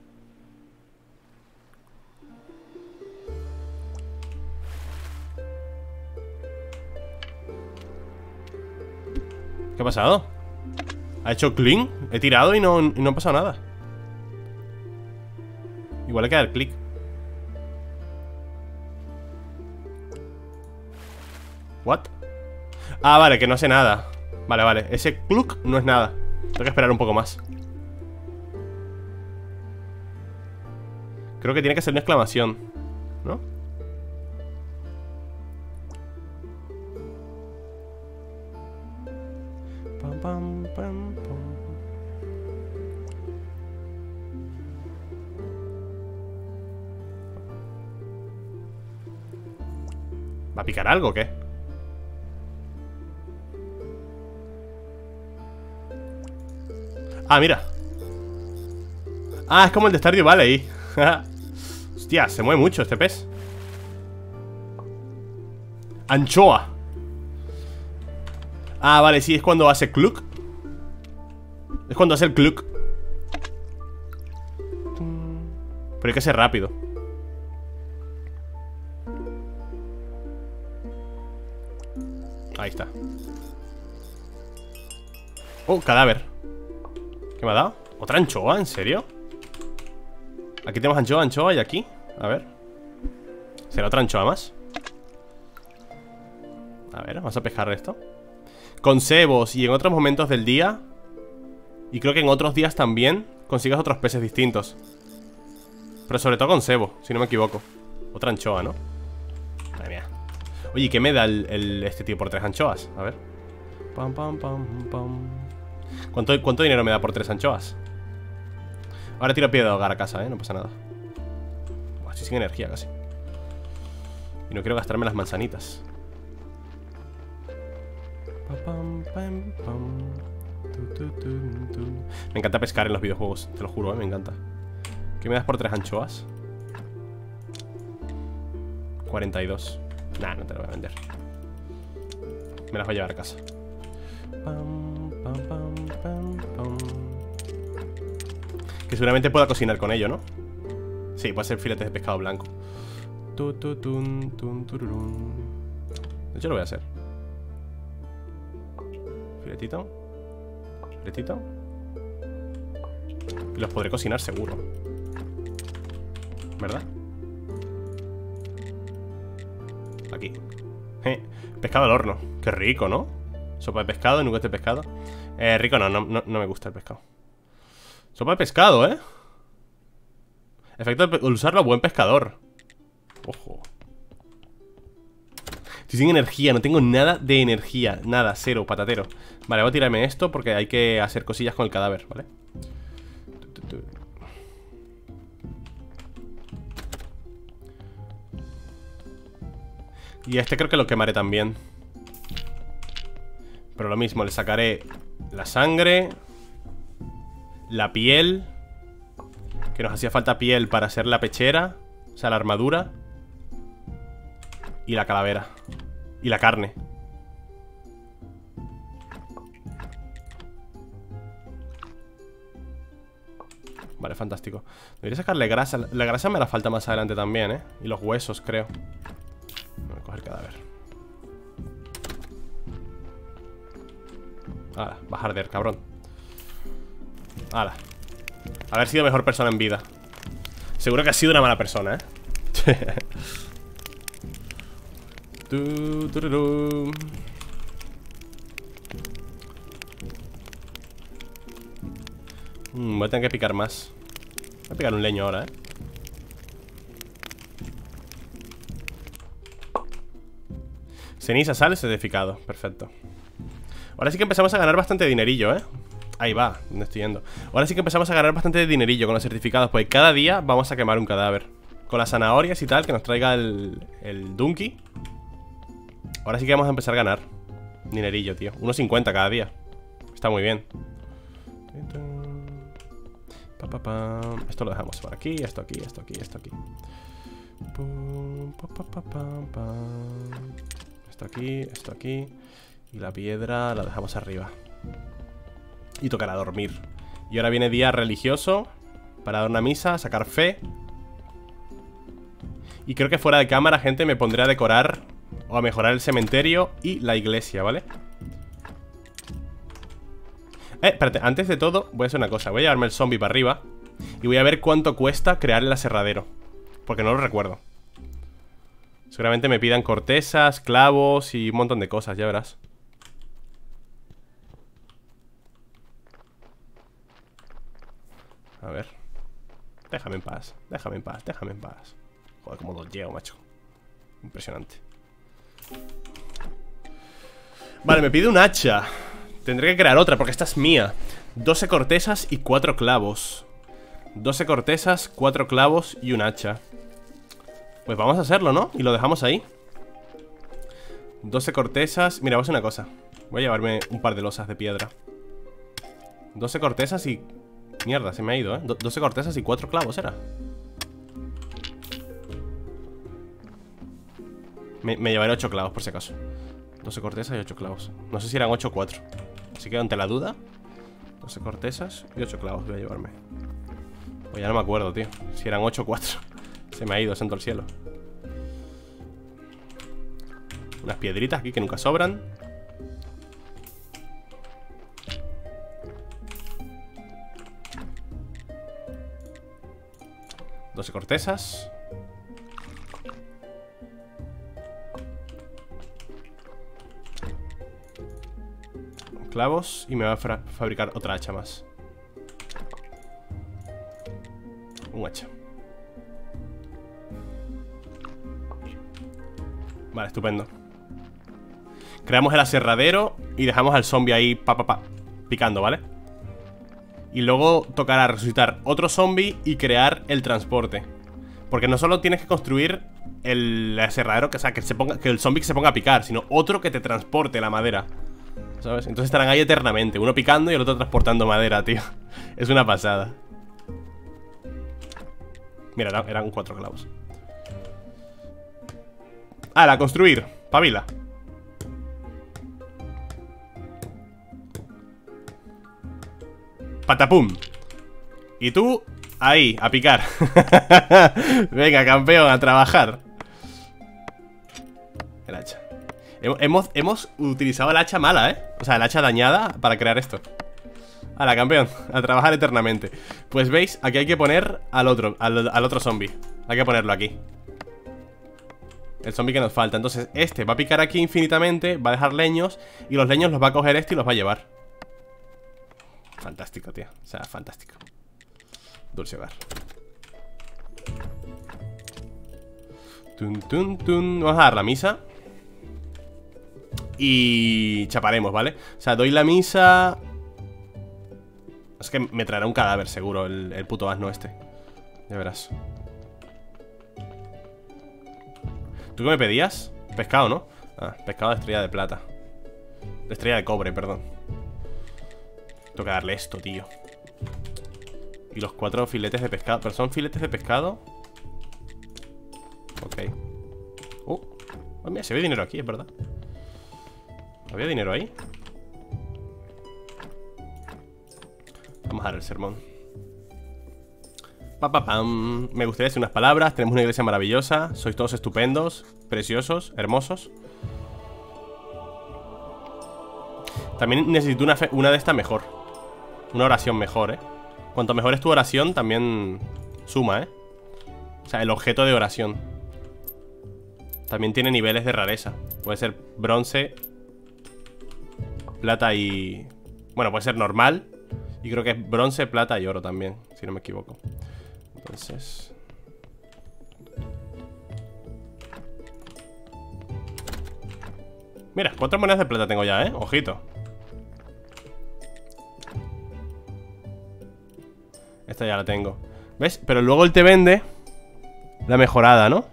Speaker 1: ¿Qué ha pasado? ¿Ha hecho clean? He tirado y no, y no ha pasado nada. Igual hay que dar clic. ¿What? Ah, vale, que no hace nada. Vale, vale, ese cluck no es nada. Tengo que esperar un poco más. Creo que tiene que ser una exclamación, ¿no? Pam, pam, pam, pam. ¿Va a picar algo o qué? Ah, mira. Ah, es como el de Stardew Valley. Hostia, se mueve mucho este pez. Anchoa. Ah, vale, sí, es cuando hace cluck. Es cuando hace el cluck. Pero hay que ser rápido. Ahí está. Oh, cadáver. ¿Qué me ha dado? ¿Otra anchoa? ¿En serio? Aquí tenemos anchoa, anchoa y aquí. A ver. ¿Será otra anchoa más? A ver, vamos a pescar esto. Con cebos y en otros momentos del día. Y creo que en otros días también consigues otros peces distintos. Pero sobre todo con cebo, si no me equivoco. Otra anchoa, ¿no? Madre mía. Oye, ¿qué me da el, el, este tío por tres anchoas? A ver. Pam, pam, pam, pam. ¿Cuánto, ¿Cuánto dinero me da por tres anchoas? Ahora tiro pie de hogar a casa, ¿eh? No pasa nada. Buah, estoy sin energía casi. Y no quiero gastarme las manzanitas. Pam, pam, pam. Tu, tu, tu, tu. Me encanta pescar en los videojuegos, te lo juro, ¿eh? Me encanta. ¿Qué me das por tres anchoas? cuarenta y dos. Nah, no te lo voy a vender. Me las voy a llevar a casa. Pam, pam, pam, pam, pam. Que seguramente pueda cocinar con ello, ¿no? Sí, puede ser filetes de pescado blanco. Tu, tu, tun, tun, tururun. De hecho lo voy a hacer. Filetito. Filetito. Y los podré cocinar seguro, ¿verdad? Aquí. Eh, pescado al horno. Qué rico, ¿no? Sopa de pescado, nuggets de pescado. Eh, rico no, no, no, no me gusta el pescado. Sopa de pescado, ¿eh? Efecto de usarlo, buen pescador. Ojo. Estoy sin energía, no tengo nada de energía. Nada, cero, patatero. Vale, voy a tirarme esto porque hay que hacer cosillas con el cadáver, ¿vale? Y este creo que lo quemaré también. Pero lo mismo, le sacaré la sangre, la piel, que nos hacía falta piel para hacer la pechera, o sea, la armadura, y la calavera, y la carne. Vale, fantástico. Debería sacarle grasa. La grasa me la falta más adelante también, ¿eh? Y los huesos, creo. Voy a coger el cadáver. Hala, vas a arder, cabrón. Hala. Haber sido mejor persona en vida. Seguro que has sido una mala persona, ¿eh? tu, tu, tu, tu. mm, Voy a tener que picar más. Voy a picar un leño ahora, eh Ceniza, sal, certificado. Perfecto. Ahora sí que empezamos a ganar bastante dinerillo, eh Ahí va, donde estoy yendo. Ahora sí que empezamos a ganar bastante dinerillo con los certificados, porque cada día vamos a quemar un cadáver. Con las zanahorias y tal, que nos traiga el, el Donkey. Ahora sí que vamos a empezar a ganar dinerillo, tío. uno cincuenta cada día. Está muy bien. Esto lo dejamos por aquí, esto aquí, esto aquí, esto aquí. Esto aquí, esto aquí. Y la piedra la dejamos arriba. Y tocará dormir. Y ahora viene día religioso, para dar una misa, sacar fe. Y creo que fuera de cámara, gente, me pondré a decorar o a mejorar el cementerio y la iglesia, ¿vale? Eh, espérate, antes de todo voy a hacer una cosa. Voy a llevarme el zombie para arriba y voy a ver cuánto cuesta crear el aserradero, porque no lo recuerdo. Seguramente me pidan cortezas, clavos y un montón de cosas, ya verás. A ver. Déjame en paz, déjame en paz, déjame en paz. Joder, como los llevo, macho. Impresionante. Vale, me pide un hacha. Tendré que crear otra porque esta es mía. doce cortezas y cuatro clavos. doce cortezas, cuatro clavos y un hacha. Pues vamos a hacerlo, ¿no? Y lo dejamos ahí. doce cortezas. Mira, vamos a hacer una cosa. Voy a llevarme un par de losas de piedra. doce cortezas y... Mierda, se me ha ido, ¿eh? doce cortezas y cuatro clavos, ¿era? Me, me llevaré ocho clavos, por si acaso. doce cortezas y ocho clavos. No sé si eran ocho o cuatro. Así que ante la duda, doce cortezas y ocho clavos voy a llevarme. Pues ya no me acuerdo, tío. Si eran ocho o cuatro. Se me ha ido, santo el cielo. Unas piedritas aquí que nunca sobran. doce cortezas. Clavos. Y me va a fabricar otra hacha más. Un hacha. Vale, estupendo. Creamos el aserradero y dejamos al zombie ahí pa, pa, pa, picando, ¿vale? Y luego tocará resucitar otro zombie y crear el transporte. Porque no solo tienes que construir el aserradero, que, o sea, que, se ponga, que el zombie se ponga a picar, sino otro que te transporte la madera, ¿sabes? Entonces estarán ahí eternamente, uno picando y el otro transportando madera, tío. Es una pasada. Mira, eran, eran cuatro clavos. ¡Hala, a construir! Pavila. Patapum. Y tú, ahí, a picar. Venga, campeón, a trabajar. El hacha. Hemos, hemos utilizado el hacha mala, ¿eh? O sea, el hacha dañada para crear esto. Hala, campeón, a trabajar eternamente. Pues veis, aquí hay que poner al otro, al, al otro zombie. Hay que ponerlo aquí. El zombie que nos falta. Entonces este va a picar aquí infinitamente, va a dejar leños, y los leños los va a coger este y los va a llevar. Fantástico, tío. O sea, fantástico. Dulce hogar. Tun, tun, tun. Vamos a dar la misa y chaparemos, ¿vale? O sea, doy la misa. Es que me traerá un cadáver seguro el, el puto asno este. Ya verás. ¿Tú qué me pedías? Pescado, ¿no? Ah, pescado de estrella de plata. De estrella de cobre, perdón. Tengo que darle esto, tío. Y los cuatro filetes de pescado. ¿Pero son filetes de pescado? Ok. Uh, oh, mira, se ve dinero aquí, es verdad. ¿Había dinero ahí? Vamos a dar el sermón. Pa, pa, pam. Me gustaría decir unas palabras. Tenemos una iglesia maravillosa. Sois todos estupendos, preciosos, hermosos. También necesito una, fe, una de estas mejor. Una oración mejor, ¿eh? Cuanto mejor es tu oración, también suma, ¿eh? O sea, el objeto de oración también tiene niveles de rareza. Puede ser bronce, plata y... Bueno, puede ser normal. Y creo que es bronce, plata y oro también, si no me equivoco. Entonces... Mira, cuatro monedas de plata tengo ya, ¿eh? Ojito. Esta ya la tengo. ¿Ves? Pero luego él te vende la mejorada, ¿no?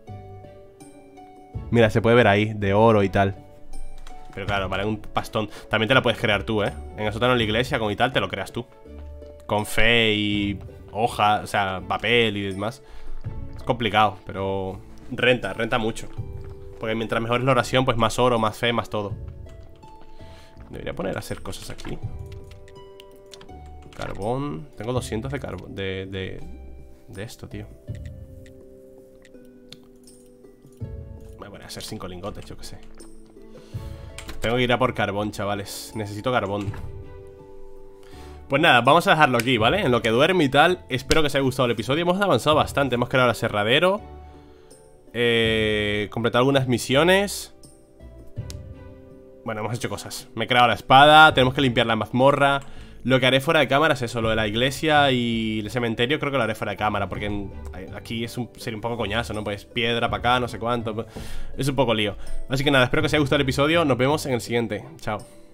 Speaker 1: Mira, se puede ver ahí, de oro y tal. Pero claro, vale un pastón. También te la puedes crear tú, ¿eh? En el sótano de la iglesia, con y tal, te lo creas tú. Con fe y hoja, o sea, papel y demás. Es complicado, pero renta, renta mucho. Porque mientras mejor es la oración, pues más oro, más fe, más todo. Debería poner a hacer cosas aquí. Carbón. Tengo doscientos de carbón. De, de, de esto, tío. Voy a poner a hacer cinco lingotes, yo qué sé. Tengo que ir a por carbón, chavales. Necesito carbón. Pues nada, vamos a dejarlo aquí, ¿vale? En lo que duerme y tal. Espero que os haya gustado el episodio. Hemos avanzado bastante. Hemos creado el aserradero. Eh, completado algunas misiones. Bueno, hemos hecho cosas. Me he creado la espada. Tenemos que limpiar la mazmorra. Lo que haré fuera de cámara es eso. Lo de la iglesia y el cementerio creo que lo haré fuera de cámara. Porque en, aquí es un, sería un poco coñazo, ¿no? Pues piedra para acá, no sé cuánto. Es un poco lío. Así que nada, espero que os haya gustado el episodio. Nos vemos en el siguiente. Chao.